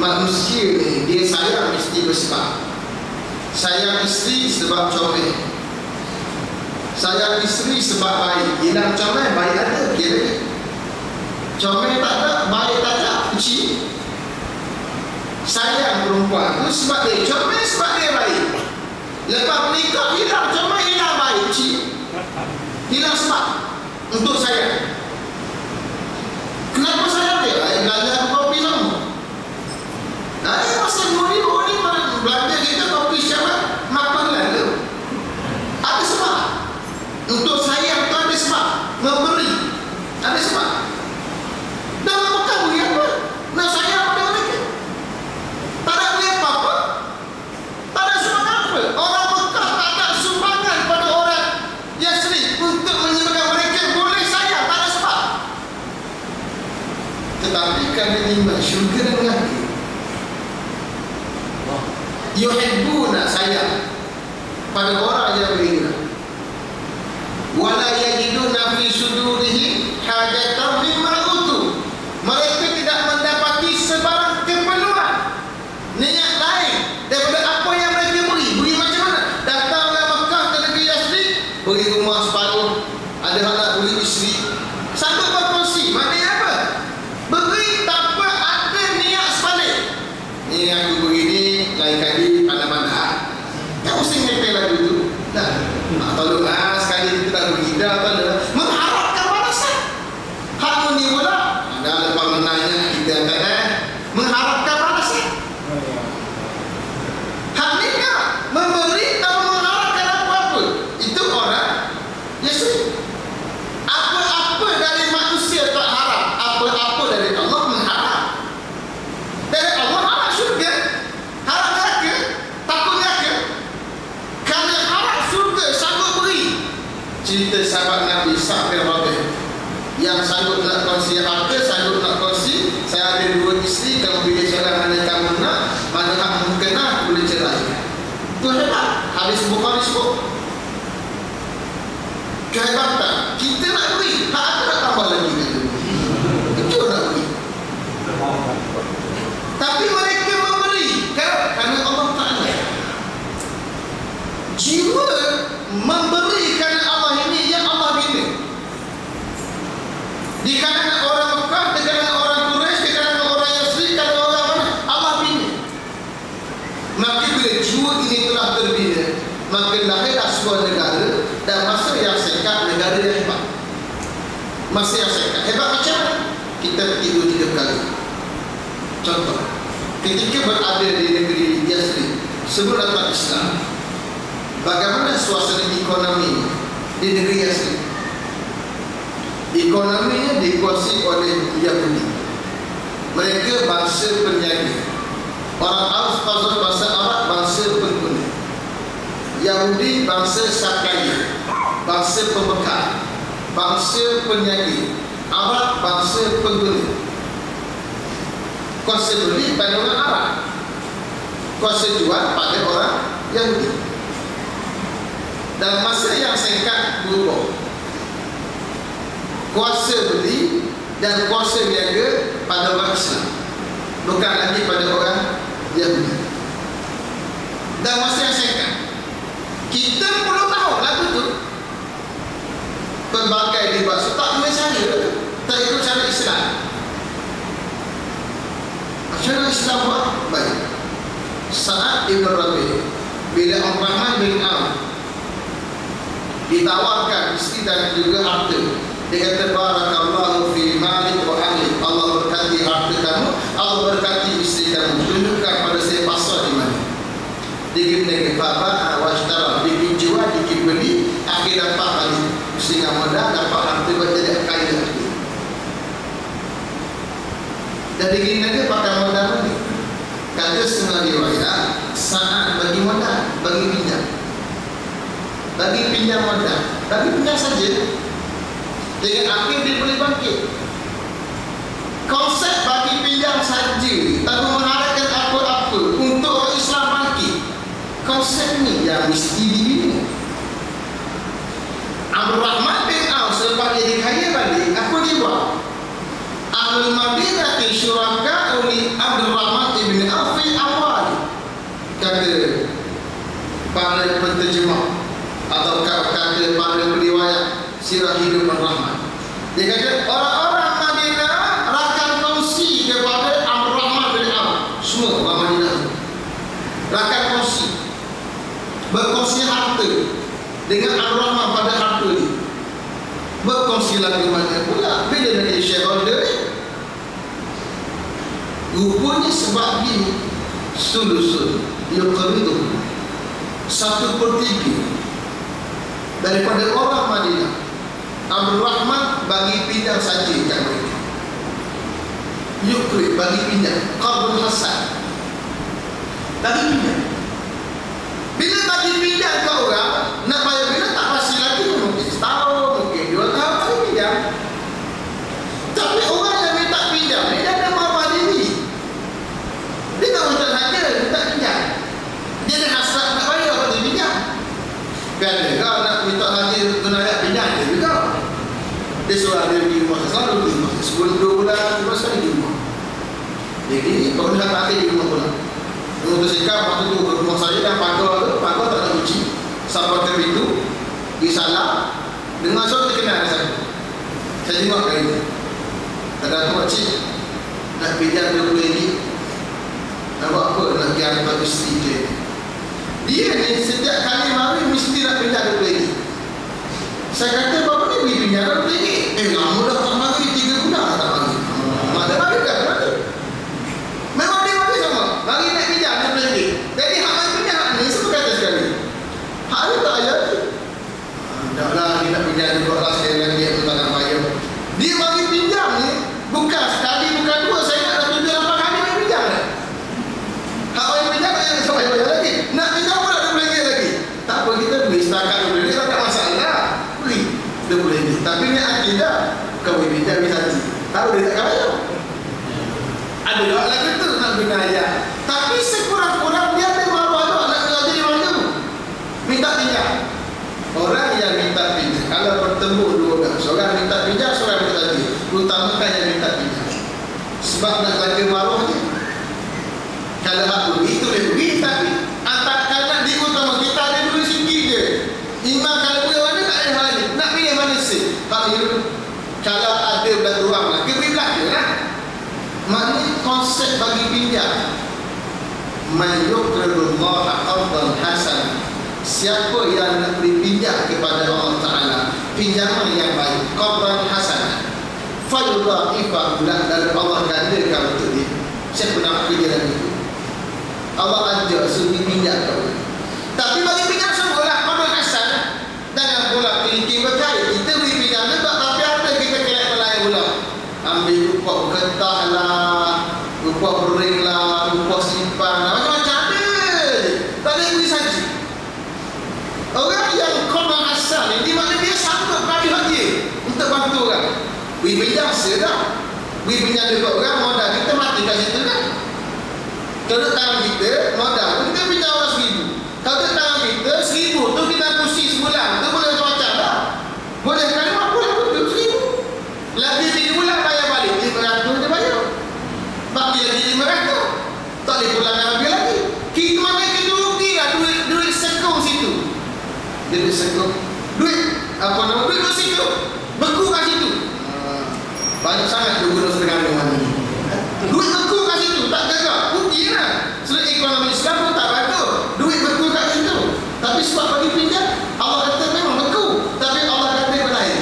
manusia ni dia sayang mesti bersebab. Sayang isteri sebab comel, sayang isteri sebab baik. Hilang comel, baik ada, kira comel tak ada, baik tak ada, uci. Sayang perempuan tu sebab dia comel, sebab dia baik. Lepas menikah hilang comel, hilang baik, uci. Hilang sebab untuk sayang. Kenapa sayang dia? Belanja kopi sama. Masa ni belanja kita kopi siapa? Makanan tu. Ada sebab. Untuk sayang tu ada sebab. Memberi ada sebab. Dan bukan beri apa? Nak sayang pada mereka. Tak ada beri apa-apa. Tak ada sumbangan apa. Orang Mekah tak ada sumbangan pada orang Yasrib untuk menyerahkan mereka. Boleh sayang, tak ada sebab. Tetapi kerana iman syurga dan mengaku, yuhibbuna sayang pada orang yang beriman. Wala yajiduna fi sudurihim hajatan mimma utu. Mereka tidak mendapati sebarang keperluan, niat lain daripada apa yang mereka beri. Beri macam mana? Datang ke Mekah, ke negeri Yasrib, beri rumah separuh, ada anak beri isteri, sanggup berkongsi. Maknanya apa? Beri tanpa ada niat sebalik. Ni aku beri ni, lain kali mana-mana tak mesti ngepel lagi tu. Tolong sekali kita tak beri dah, mengharapkan balasan. Hak ni pula ada lepas menanya kita mengharapkan balasan. Hak ni kan memberi tak mengharapkan apa-apa. Itu orang Yesus. Apa-apa dari manusia tak harap, apa-apa dari Allah mengharap. Dari Allah harap syurga, harap neraka, takut neraka. Kerana harap syurga, sanggup beri. Cerita sahabat Nabi Sa'd bin Rabi' yang sanggup nak kongsi harta, sanggup nak kongsi. Saya ada 2 isteri, kamu pilih seorang mana kamu nak, mana kamu kena, boleh cerai. Itu hebat. Hadis Bukhari sebut kehebatan. Kita nak beri, tak ada nak tambah lagi. Itu nak beri. Tapi mereka memberi kerana Allah Ta'ala. Jiwa memberi kerana Allah ini yang Allah bina. Di kalangan orang Mekah, di kalangan orang Quraisy, di kalangan orang Yasrib, di kalangan orang mana, Allah bina. Maka bila jiwa ini telah terbina, maka lahirlah sebuah negara. Dan masa yang singkat, negara yang hebat. Masa yang singkat, hebat macam mana? Kita tidur 3 kali. Contoh, ketika berada di negeri Yasrib sebelum datang Islam, bagaimana suasana ekonomi di negeri Yasrib? Ekonominya dikuasai oleh Yahudi. Mereka bangsa penjaga. Orang Aus bangsa Arab, bangsa pengguna. Yahudi bangsa sakaya, bangsa pembekal, bangsa penjaga. Arab bangsa pengguna. Kuasa beli pada orang Arab, kuasa jual pada orang Yahudi. Dalam masa yang singkat berubah. Kuasa beli dan kuasa niaga pada orang Islam, bukan lagi pada orang Yahudi. Dalam masa yang singkat, kita 10 tahun lagu tu pelbagai dibuat. So, tak boleh cara, tak ikut cara Islam. Cara Islam buat baik. Sa'ad ibn Rabi' bila Rahman bin Auf ditawarkan isteri dan juga harta, dia kata barakallahu fi malik wa ahli. Allah berkati harta kamu, Allah berkati isteri kamu. Tunjukkan pada saya pasal di mana. Dia kata bapa washtara, dia jual, dia beli, akhir dapat balik. Sehingga mudah dapat harta buat jadi kaya. Dan dia kata pakai modal ni. Kata setengah riwayat, Sa'ad bagi modal, bagi pinjam. Bagi pinjam modal, bagi pinjam saja. Dengan akhir dia boleh bangkit. Konsep bagi pinjam saja, tak mengharapkan apa-apa untuk orang Islam bangkit. Konsep ni yang mesti dibina. Abdul Rahman bin Auf selepas dia kaya balik, apa dia buat? Ahlul Madinah syuraka uli Abdul Rahman ibn daripada penterjemah atau kata para periwayat sirah hidup Ar-Rahman. Dia kata orang-orang Madinah rakan kongsi kepada Ar-Rahman bin Auf. Semua orang Madinah rakan kongsi, berkongsi harta dengan Ar-Rahman pada harta ni. Berkongsilah ke mana pula bila nak jadi shareholder ni. Rupanya sebab ini sulusun yuqridu 1/3 daripada orang Madinah Abdul Rahman bagi pinjam saja kat mereka. Yuqrid bagi pinjam, qardul hasan, bagi pinjam. Bila bagi pinjam ke orang, nak bayar bila tak pasti lagi, mungkin setahun, mungkin 2 tahun bagi pinjam. Tapi orang yang minta pinjam ni dia ada marwah diri. Dia tak betul saja minta pinjam, dia ada hasrat nak bayar pada pinjam. Kan kau nak minta haji tunai pinjam dia juga. Dia suruh dia pergi rumah, selalu pergi rumah, sebulan 2 bulan, 2 sekali di rumah. Jadi kalau dia tak ada di rumah pula, untuk sikap waktu tu ke rumah saya dan pagar tak ada kunci, sampai ke pintu di salah dengan suara terkenal saya. Saya tengok kali ni kata tu makcik nak pinjam RM20, nak buat apa, nak pergi hantar isteri dia. Dia ni setiap kali mari mesti nak pinjam RM20. Saya kata berapa ni beri pinjam RM20? Lama dah tak bagi, 3 bulan tak bagi. Ada bagi tak berapa? Memang dia bagi sama, bagi nak pinjam RM20. Jadi hak bagi pinjam hak ni semua kata sekali, hak ni tak ada. Tak lah, dia nak pinjam dia buatlah sekali lagi, aku tak nak bayar. Dia bagi pinjam ni bukan sekali, bukan 2, saya nak dah 7-8 kali bagi pinjam ni. Hak bagi pinjam tak payah bayar lagi, nak pinjam pula RM20 lagi. Tak apa, kita beri setakat RM20, tak ada masalah, beri RM20. Tapi ni akidah, kau beri pinjam beri saja, tahu dia takkan bayar. Ada doa lagi tu nak bina ayat, tapi sekurang-kurang dia ada marwah doa nak kerja di mana minta pinjam. Orang yang minta pinjam, kalau bertemu 2 orang, seorang minta pinjam, seorang minta tadi, utamakan yang minta pinjam, sebab nak jaga marwah dia. Kalau aku itu boleh beri, tapi kalau diutama kita ada dulu sikit je. Imam kalau punya mana tak ada hal ni, nak pilih mana sih? Kalau ada belah orang lah, dia beri belah je lah. Maknanya konsep bagi pinjam, man yuqridullaha qardan hasan, siapa yang nak beri pinjam kepada Allah Ta'ala pinjaman yang baik, qardan hasan, fayudha'ifa dan Allah gandakan untuk dia. Siapa nak kerja dalam itu, Allah ajar suruh pinjam kau. Tapi bagi pinjam semualah qardan hasan. Jangan pula kelingking berkait, kita beri pinjam juga, tapi ada kita kelak lain pula, ambil rupa getah lah, rupa bering lah, rupa simpan lah, macam-macam ada. Tak ada beri saja. Orang yang qardan hasan ni, di mana dia sanggup bagi hak dia untuk bantu orang. Beri pinjam sedap, beri pinjam dekat orang, modal kita mati kat situ kan. Kalau tangan kita modal, kita pinjam orang 1,000. Kalau tangan kita 1,000 tu kita kursi sebulan, tu boleh macam lah. Boleh kali apa lah tu 1,000. Lagi 3 bulan bayar balik, 500 dia bayar. Baki lagi 500. Tak boleh pulang ambil lagi. Kita mana kita rugi lah duit sekong situ. Duit sekong. Duit apa nama duit situ. Beku kat situ. Banyak sangat guna setengah rumah ni. Duit beku kat situ, tak gerak. Rugi lah. Sebab ekonomi Islam pun tak bagus. Duit beku kat situ. Tapi sebab bagi pinjam, Allah kata memang beku, tapi Allah kata berlain.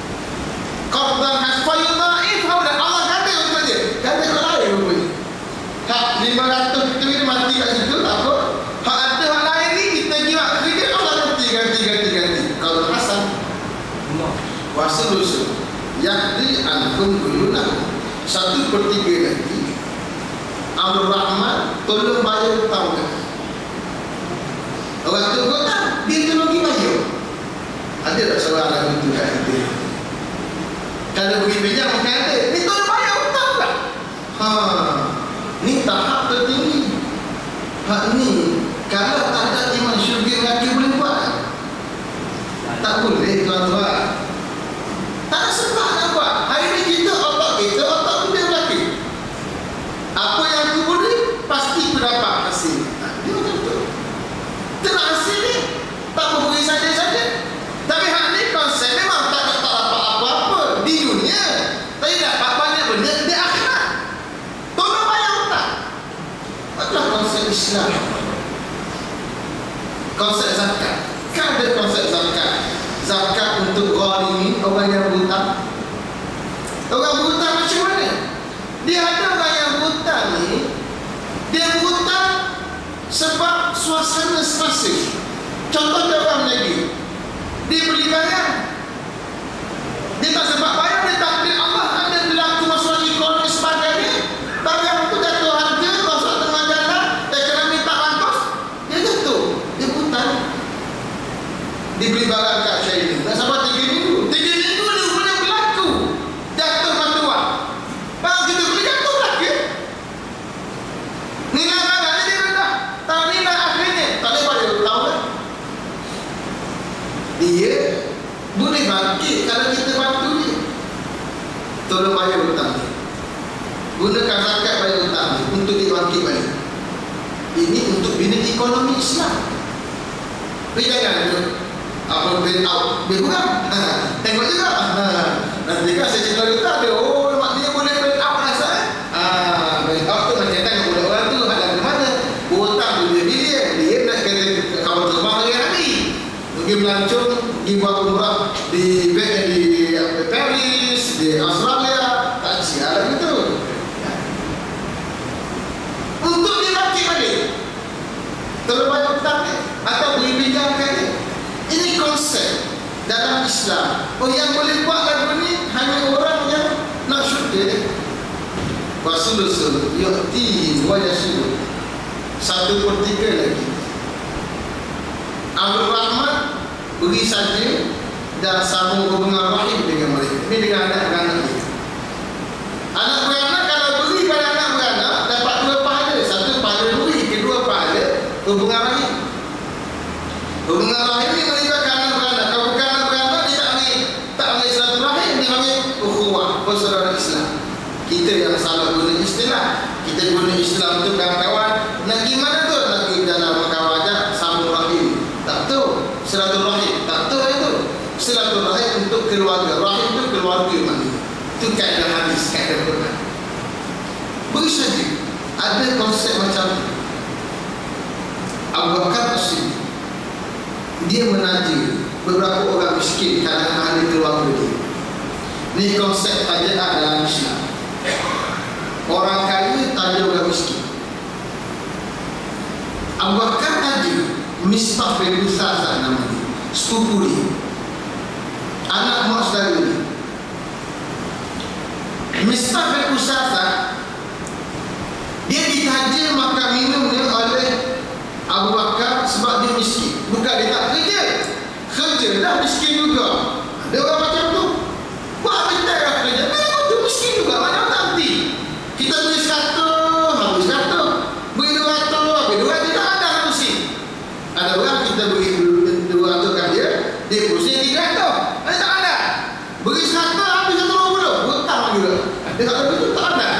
Qardan hasfayudha'if, Allah kata untuk dia. Kata kat lain rupanya. Hak 500 kita bila mati kat situ, tak apa. Hak ada hak lain ni, kita jiwa kerja, Allah ganti. Qardan hasan. Wasul yakdi ankum kuyunakum. 1/3 lagi Abdul Rahman tolong bayar hutang kan. Orang tu kata dia tolong pergi bayar. Ada tak seorang lagu tu kat kita? Kalau pergi pinjam makan ada, ni tolong bayar hutang tak? Ni tahap tertinggi. Hak ni kalau tak ada iman syurga lagi boleh buat? Tak boleh tuan-tuan. Tak ada sebab nak buat. Hari ni kita otak benda lelaki. Apa yang aku boleh, pasti aku dapat hasil. Dia macam tu. Ternak hasil ni, konsep zakat. Kan ada konsep zakat. Zakat untuk gharimin, orang yang berhutang. Orang berhutang macam mana? Dia ada orang yang berhutang ni, dia berhutang sebab suasana semasa. Contoh dia orang Melayu, dia beli barang, dia tak sempat bayar, dia takdir Allah ada berlaku masalah ekonomi sebagainya, barang tu jatuh harga, masuk tengah jalan, ekonomi tak bagus, dia jatuh, dia berhutang. Dia beli barang kat China, tak sampai 3 minggu dia boleh berlaku jatuh mata wang. Barang kita beli jatuh lagi, nilai barang dia rendah, tak nilai akhirnya tak boleh bayar hutang kan. Dia boleh bangkit kalau kita bantu dia. Tolong bayar hutang dia, gunakan zakat bayar hutang dia untuk dia bangkit balik. Ini untuk bina ekonomi Islam. Tapi jangan apa bail out dia kurang. Tengok juga. Nanti kan saya cerita hutang dia, oh maknanya boleh bail out rasa. Bail out tu macam tengok boleh orang tu ada ke mana. Hutang tu dia nak kata kawan terbang hari-hari. Pergi melancong, pergi buat umrah di Paris, di Australia, tak sial gitu. Untuk dia bangkit balik, terlepas hutang dia atau beli pinjamkan dia. Ini konsep dalam Islam. Oh, yang boleh buat lagu ni hanya orang yang nak syukur. Wasulusul yu'ti wa yasulu. 1/3 lagi. Abdul Rahman beri saja dan sambung hubungan rahim dengan mereka. Ini dengan anak-anak dia. Anak beranak kalau beri pada anak beranak dapat 2 pahala. 1 pahala beri, kedua pahala hubungan rahim. Hubungan rahim ni melibatkan anak beranak. Kalau bukan anak beranak dia tak ambil silaturahim, dia ambil ukhuwah, persaudaraan Islam. Kita yang salah guna istilah. Kita guna Islam untuk kawan-kawan. Nak gimana tu? Nak pergi dalam kawan aja sambung rahim. Tak tahu. Silaturahim tak tahu itu. Silaturahim untuk keluarga. Rahim itu keluarga maknanya. Itu kaedah hadis, kaedah Quran. Beri saja. Ada konsep macam tu. Abu Bakar As-Siddiq, dia menaja beberapa orang miskin kalangan ahli keluarga dia. Ini konsep tajaan dalam Islam. Orang kaya taja orang miskin. Abu Bakar taja Mistah bin Usasa namanya, sepupu dia, anak mak saudara dia. Mistah bin Usasa, dia ditaja makan minumnya oleh Abu Bakar sebab dia miskin. Bukan dia tak kerja, kerja dah miskin juga. Ada orang macam tu, buat benda dah kerja, memang tu miskin juga. Mana nanti kita beri 100, habis 100, beri 200, habis 200, tak ada pusing. Ada orang kita beri 200 kat dia, dia pusing 300, tak ada. Beri 100, habis 120, hutang juga. Dia tak ada, tak ada.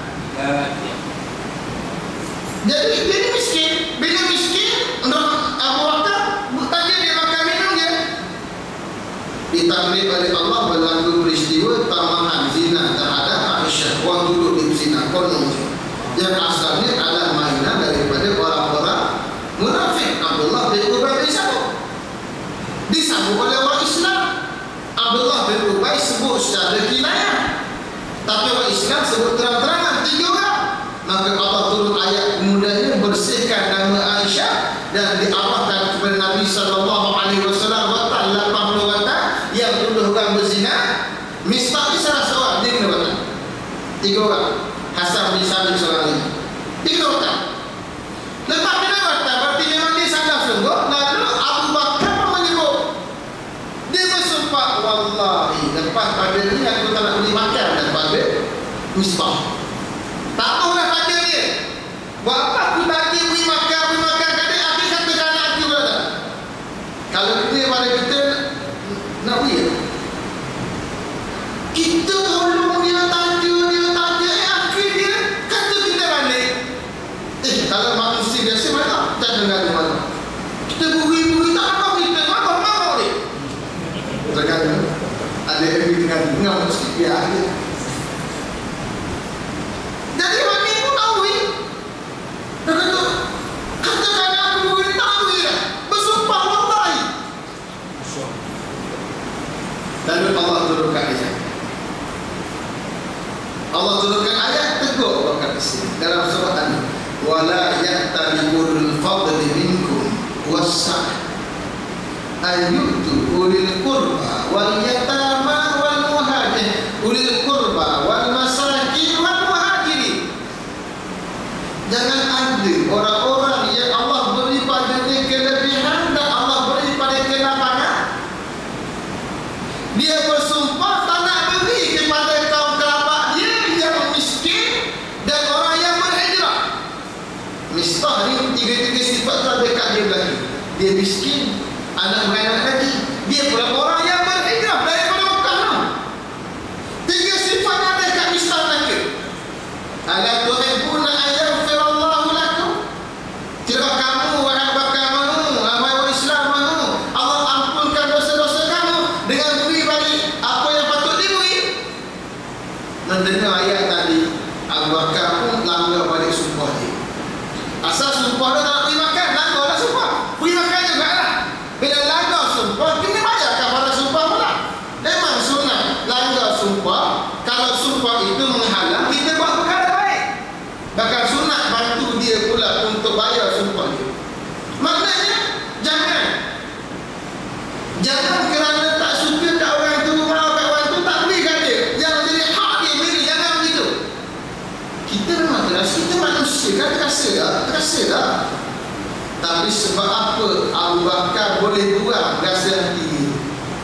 Jadi dia ni miskin. Bila miskin, Abu Bakar tanya dia makan minum dia. Ditakdir oleh Allah berlaku peristiwa tamahan zina terhadap Aisyah. Orang duduk di zina kononnya, yang asalnya adalah mainan daripada orang-orang munafik. Abdullah bin Ubay disambut. Disambut oleh orang Islam. Abdullah bin Ubay sebut secara kinayah, tapi orang Islam sebut terang-terangan 3 orang. Maka Allah turun ayat kemudiannya, bersihkan nama Aisyah dan diarahkan kepada Nabi SAW watan 80 watan yang tuduh orang berzina. Mistah salah seorang, dia kena watan 3 orang. Hasan bin Sabit seorang lagi, 3 watan. Lepas kena watan berarti memang dia salah sungguh. Lalu Abu Bakar menyebut, dia bersumpah, wallahi lepas pada ni aku tak nak beli makan daripada Mistah. Tak tahu dah tanya dia, buat apa aku tanya beri makan kadang akhir kata anak aku berada. Kalau kita pada kita nak beri, kita tolong dia tanya, akhir dia kata kita balik. Kalau manusia biasa mana tak dengar di mana. Kita beri tak apa, kita ngomong dia. Terkadang ada yang dengan ngomong sikit biar dia. Jadi kami pun tahu. Dia kata, katakan aku beri tak beri dah. Besok dalam surah An, wala ya'talibul fadli minkum was-sa'ah ayyutu ulil qurba wal yatama wal muhajirin, ulil qurba wal masakin wal muhajirin. Jangan ada orang-orang yang Allah beri padanya kelebihan dan Allah beri pada kelapangan, dia bersumpah tak nak beri kepada kaum kerabat dia yang miskin dan orang yang berhijrah. Mistah ni tiga-tiga sifat tu ada kat dia lagi. Dia miskin, anak beranak lagi, dia pula orang yang berhijrah daripada Mekah tu. Tiga sifat ada kat Mistah lagi. Ala tuhibbuna an yaghfirallahu lakum, tidakkah kamu wahai bakal mahu, wahai orang Islam mahu Allah ampunkan dosa-dosa kamu dengan beri balik apa yang patut diberi? Mendengar ayat tadi, Abu Bakar pun langgar balik sumpah dia. Asal sumpah dia tak nak beri makan, langgarlah sumpah, beri makan juga lah. Bila langgar sumpah, kena bayar kafarat sumpah pula. Memang sunat langgar sumpah. Kalau sumpah itu menghalang, kita buat perkara baik, bahkan sunat bantu dia pula untuk bayar sumpah dia. Maknanya jangan kerana tak suka kat orang tu, marah kat orang tu, tak beri kat dia. Yang jadi hak dia beri, jangan begitu. Kita memang terasa, kita manusia kan, terasa dah. Tapi sebab apa Abu Bakar boleh buang rasa hati dia?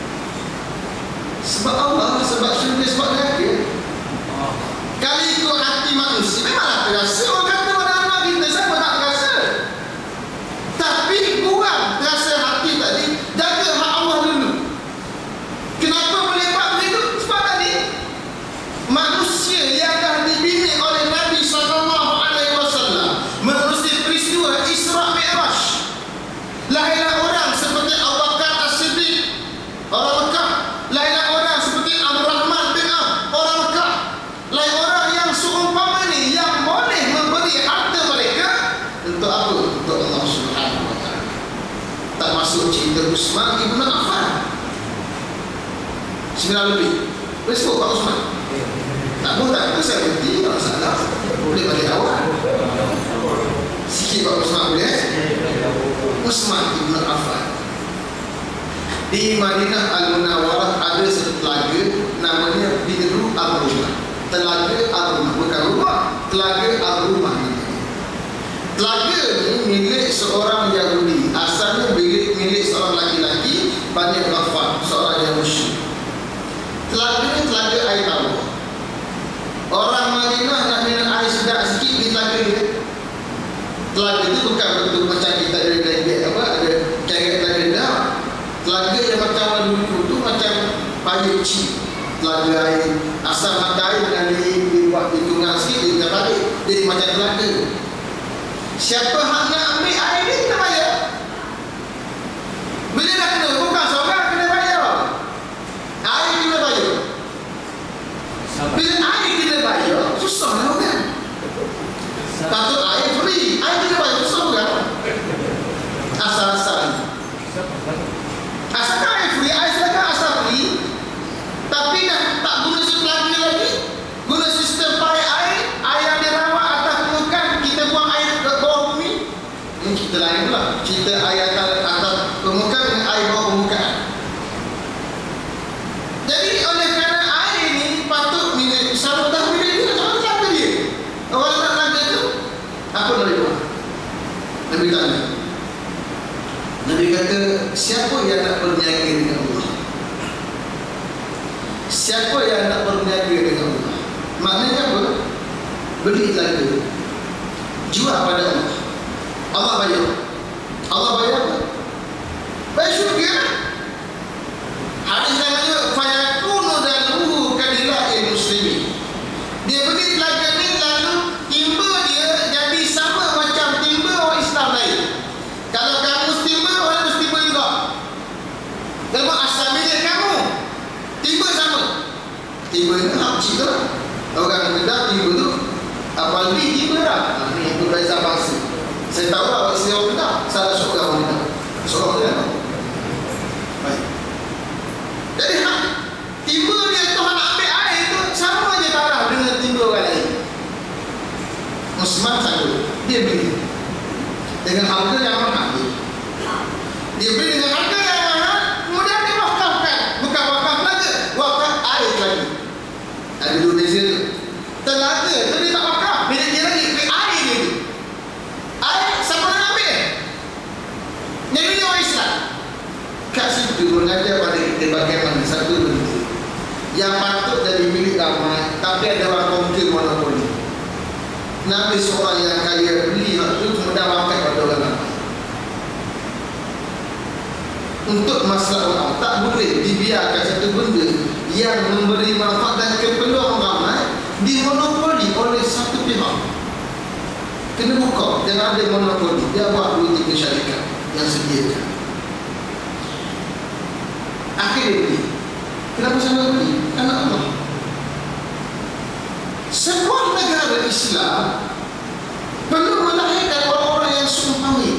Sebab Allah, sebab syurga, sebab neraka. Kalau ikut hati manusia, memanglah terasa. Orang kata pada anak kita, siapa tak terasa? Tapi buang rasa hati tadi, jaga hak Allah dulu. Kenapa boleh buat begitu? Sebab tadi manusia yang dah dibina oleh Nabi SAW menerusi peristiwa Isra Mi'raj. Lahirlah orang seperti Abu Bakar As-Siddiq, orang Mekah. Lahirlah orang seperti Abdul Rahman bin Auf, orang Mekah. Lain orang yang seumpama ni, yang boleh memberi harta mereka untuk apa? Untuk Allah Subhanahu wa ta'ala. Tak masuk cerita Uthman ibn Affan 9 lebih. Boleh sebut Pak Uthman? Tak boleh, tak apa, saya berhenti, tak masalah. Boleh balik awal sikit Pak Uthman, boleh? Uthman ibn Affan. Di Madinah Al-Munawwarah ada satu telaga namanya Bi'ru Ar-Rumah. Telaga Ar-Rumah, bukan rumah, Telaga Ar-Rumah. Telaga ni milik seorang Yahudi. Asalnya milik seorang laki-laki, Bani Ghaffar, seorang yang musyrik. Telaga ni telaga air tawar. Orang Madinah nak minum air sedap sikit di telaga dia. Telaga tu bukan bentuk macam kita ada apa, ada carrot telaga. Telaga yang macam orang dulu tu macam payung kecil. Telaga air, asal mata air dengan dibuat hitungan sikit, dia balik jadi macam telaga. Siapa hak nak ambil air ni kena bayar. Bila dah kena, bukan seorang kena bayar. Air kena bayar. Bila air kena bayar, susah lah kan. Patut air free, air kena bayar, susah kan. Asal-asal asalkan air free, air silakan asal free. Tapi dah tak guna lagi guna sistem pakai air yang dirawat atas permukaan, kita buang air ke bawah bumi. Ini cerita lain pula, cerita air atas permukaan dengan air bawah permukaan. Jadi oleh kerana air ni patut milik sama, dah milik dia, sama siapa dia? Orang nak laga tu apa Nabi buat? Nabi tanya, Nabi kata, siapa yang nak berniaga dengan Allah? Siapa yang nak berniaga dengan Allah? Maknanya apa? Beli telaga, jual pada Allah. Allah bayar. Allah bayar apa? Bayar syurga. Hadis namanya fayakunu daluhu kadila'il muslimin. Dia beli telaga ni, lalu timba dia jadi sama macam timba orang Islam lain. Kalau kamu timba, orang tu timba juga. Kalau asal milik kamu, timba sama. Timba ni hak kecil tu. Orang Kedah timba tu apa lebih timba dah. Ini berbeza bangsa. Saya tahu lah bangsa orang Kedah, salah seorang orang Kedah. Seorang Kedah. Baik. Jadi hak timba dia tu nak ambil air tu sama je taraf dengan timba orang lain. dia beli dengan harga yang mahal. Dia beli dengan harga yang mahal, kemudian dia wakafkan. Bukan wakaf lagi, wakaf air lagi. Ada dua beza tu. Telaga tu dia tak wakaf, milik dia lagi, milik air dia tu. Air siapa nak ambil? Yang ini orang Islam. Kat situ mengajar pada kita bagaimana satu benda yang patut jadi milik ramai, tapi ada orang kongkir monopoli. Nabi seorang yang kaya beli hak itu kemudian wakaf pada orang ramai. Untuk masalah orang tak boleh dibiarkan satu benda yang memberi manfaat dan keperluan ramai dimonopoli oleh satu pihak. Kena buka, jangan ada monopoli. Dia buat 2-3 syarikat yang sediakan. Akhirnya beli. Kenapa saya beli? Karena Allah. Sebuah negara Islam perlu melahirkan orang-orang yang seumpama,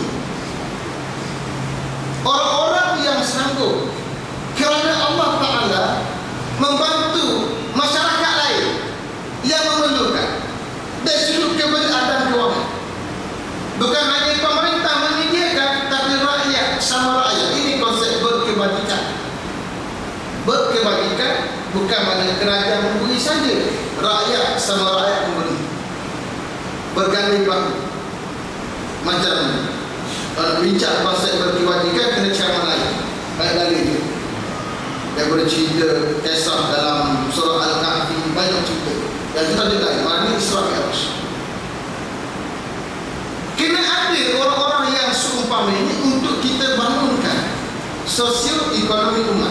orang-orang yang sanggup, kerana Allah Ta'ala membantu masyarakat lain yang memerlukan dari sudut keberadaan kewangan. Bukan hanya pemerintah menyediakan, tapi rakyat sama rakyat. Ini konsep berkebajikan. Berkebajikan bukan makna kerajaan memberi saja, rakyat sama rakyat memberi, berganding bahu. Macam bincang konsep berkebajikan kena cara lain. Baik lagi dia daripada cerita kisah dalam surah Al-Kahfi, banyak cerita yang kita ada lain. Mana Isra Mi'raj. Kena ada orang-orang yang seumpama ini untuk kita bangunkan sosio-ekonomi umat.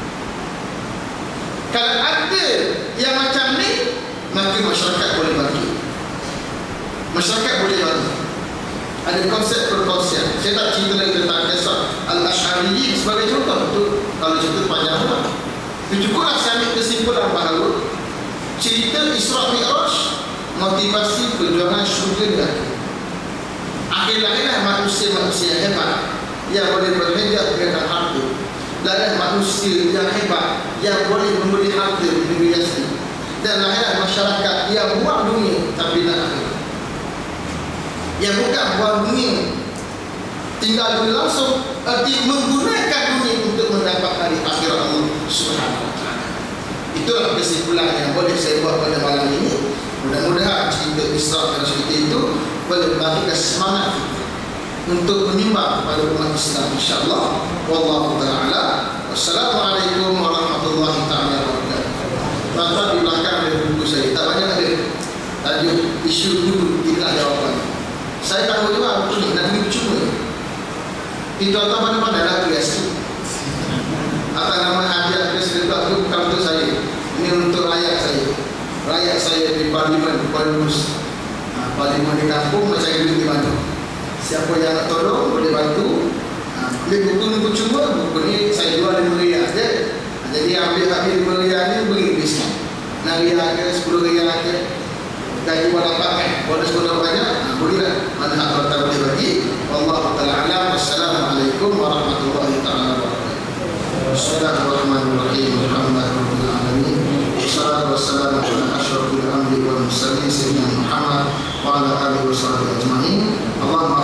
Kalau ada yang macam ni, maka masyarakat boleh bantu. Masyarakat boleh bantu. Ada konsep perkongsian. Saya tak cerita lagi tentang kisah Al-Ash'ariyin sebagai contoh. Itu kalau cerita panjang lah. Cukuplah saya ambil kesimpulan bahawa cerita Isra Mi'raj motivasi perjuangan syurga dan akhir-akhirlah manusia-manusia hebat yang boleh berhijab dengan harta. Dan manusia yang hebat yang boleh memberi harta di negeri asli. Dan lahirlah masyarakat yang buang dunia tapi nak akhirat. Yang bukan buang dunia tinggal dunia langsung, arti menggunakan dunia untuk mendapat hari akhirat Allah Subhanahu wa ta'ala. Itulah kesimpulan yang boleh saya buat pada malam ini. Mudah-mudahan cerita Isra dan cerita itu boleh memberikan semangat untuk menyumbang kepada umat Islam, insya-Allah. Wallahu ta'ala. Wassalamualaikum warahmatullahi taala wabarakatuh. Tuan-tuan di belakang ada buku saya. Tak banyak ada. Tajuk isu dulu tidak jawapan. Saya tak tahu juga apa ni, nak beri cuma. Tuan-tuan mana-mana dah biasa. Atas nama hadiah Presiden itu bukan untuk saya. Ini untuk rakyat saya. Rakyat saya di Parlimen Kuala Lumpur. Parlimen di kampung, saya duduk di mana. Siapa yang nak tolong boleh bantu. Beli buku cuma, buku ni saya jual RM5 je. Jadi ambil RM5 ni beri diskaun. RM6 ke RM10 ke. Gaji buat dapat kan. Bonus pun banyak. Bolehlah. Mana hak kalau tak boleh bagi. Wallahu ta'ala alam. Wassalamualaikum warahmatullahi ta'ala wabarakatuh. Bismillahirrahmanirrahim. Alhamdulillahirabbil alamin. Wassalatu wassalamu ala asyrafil anbiya'i wal mursalin sayyidina Muhammad wa ala alihi washabihi ajma'in. Allahumma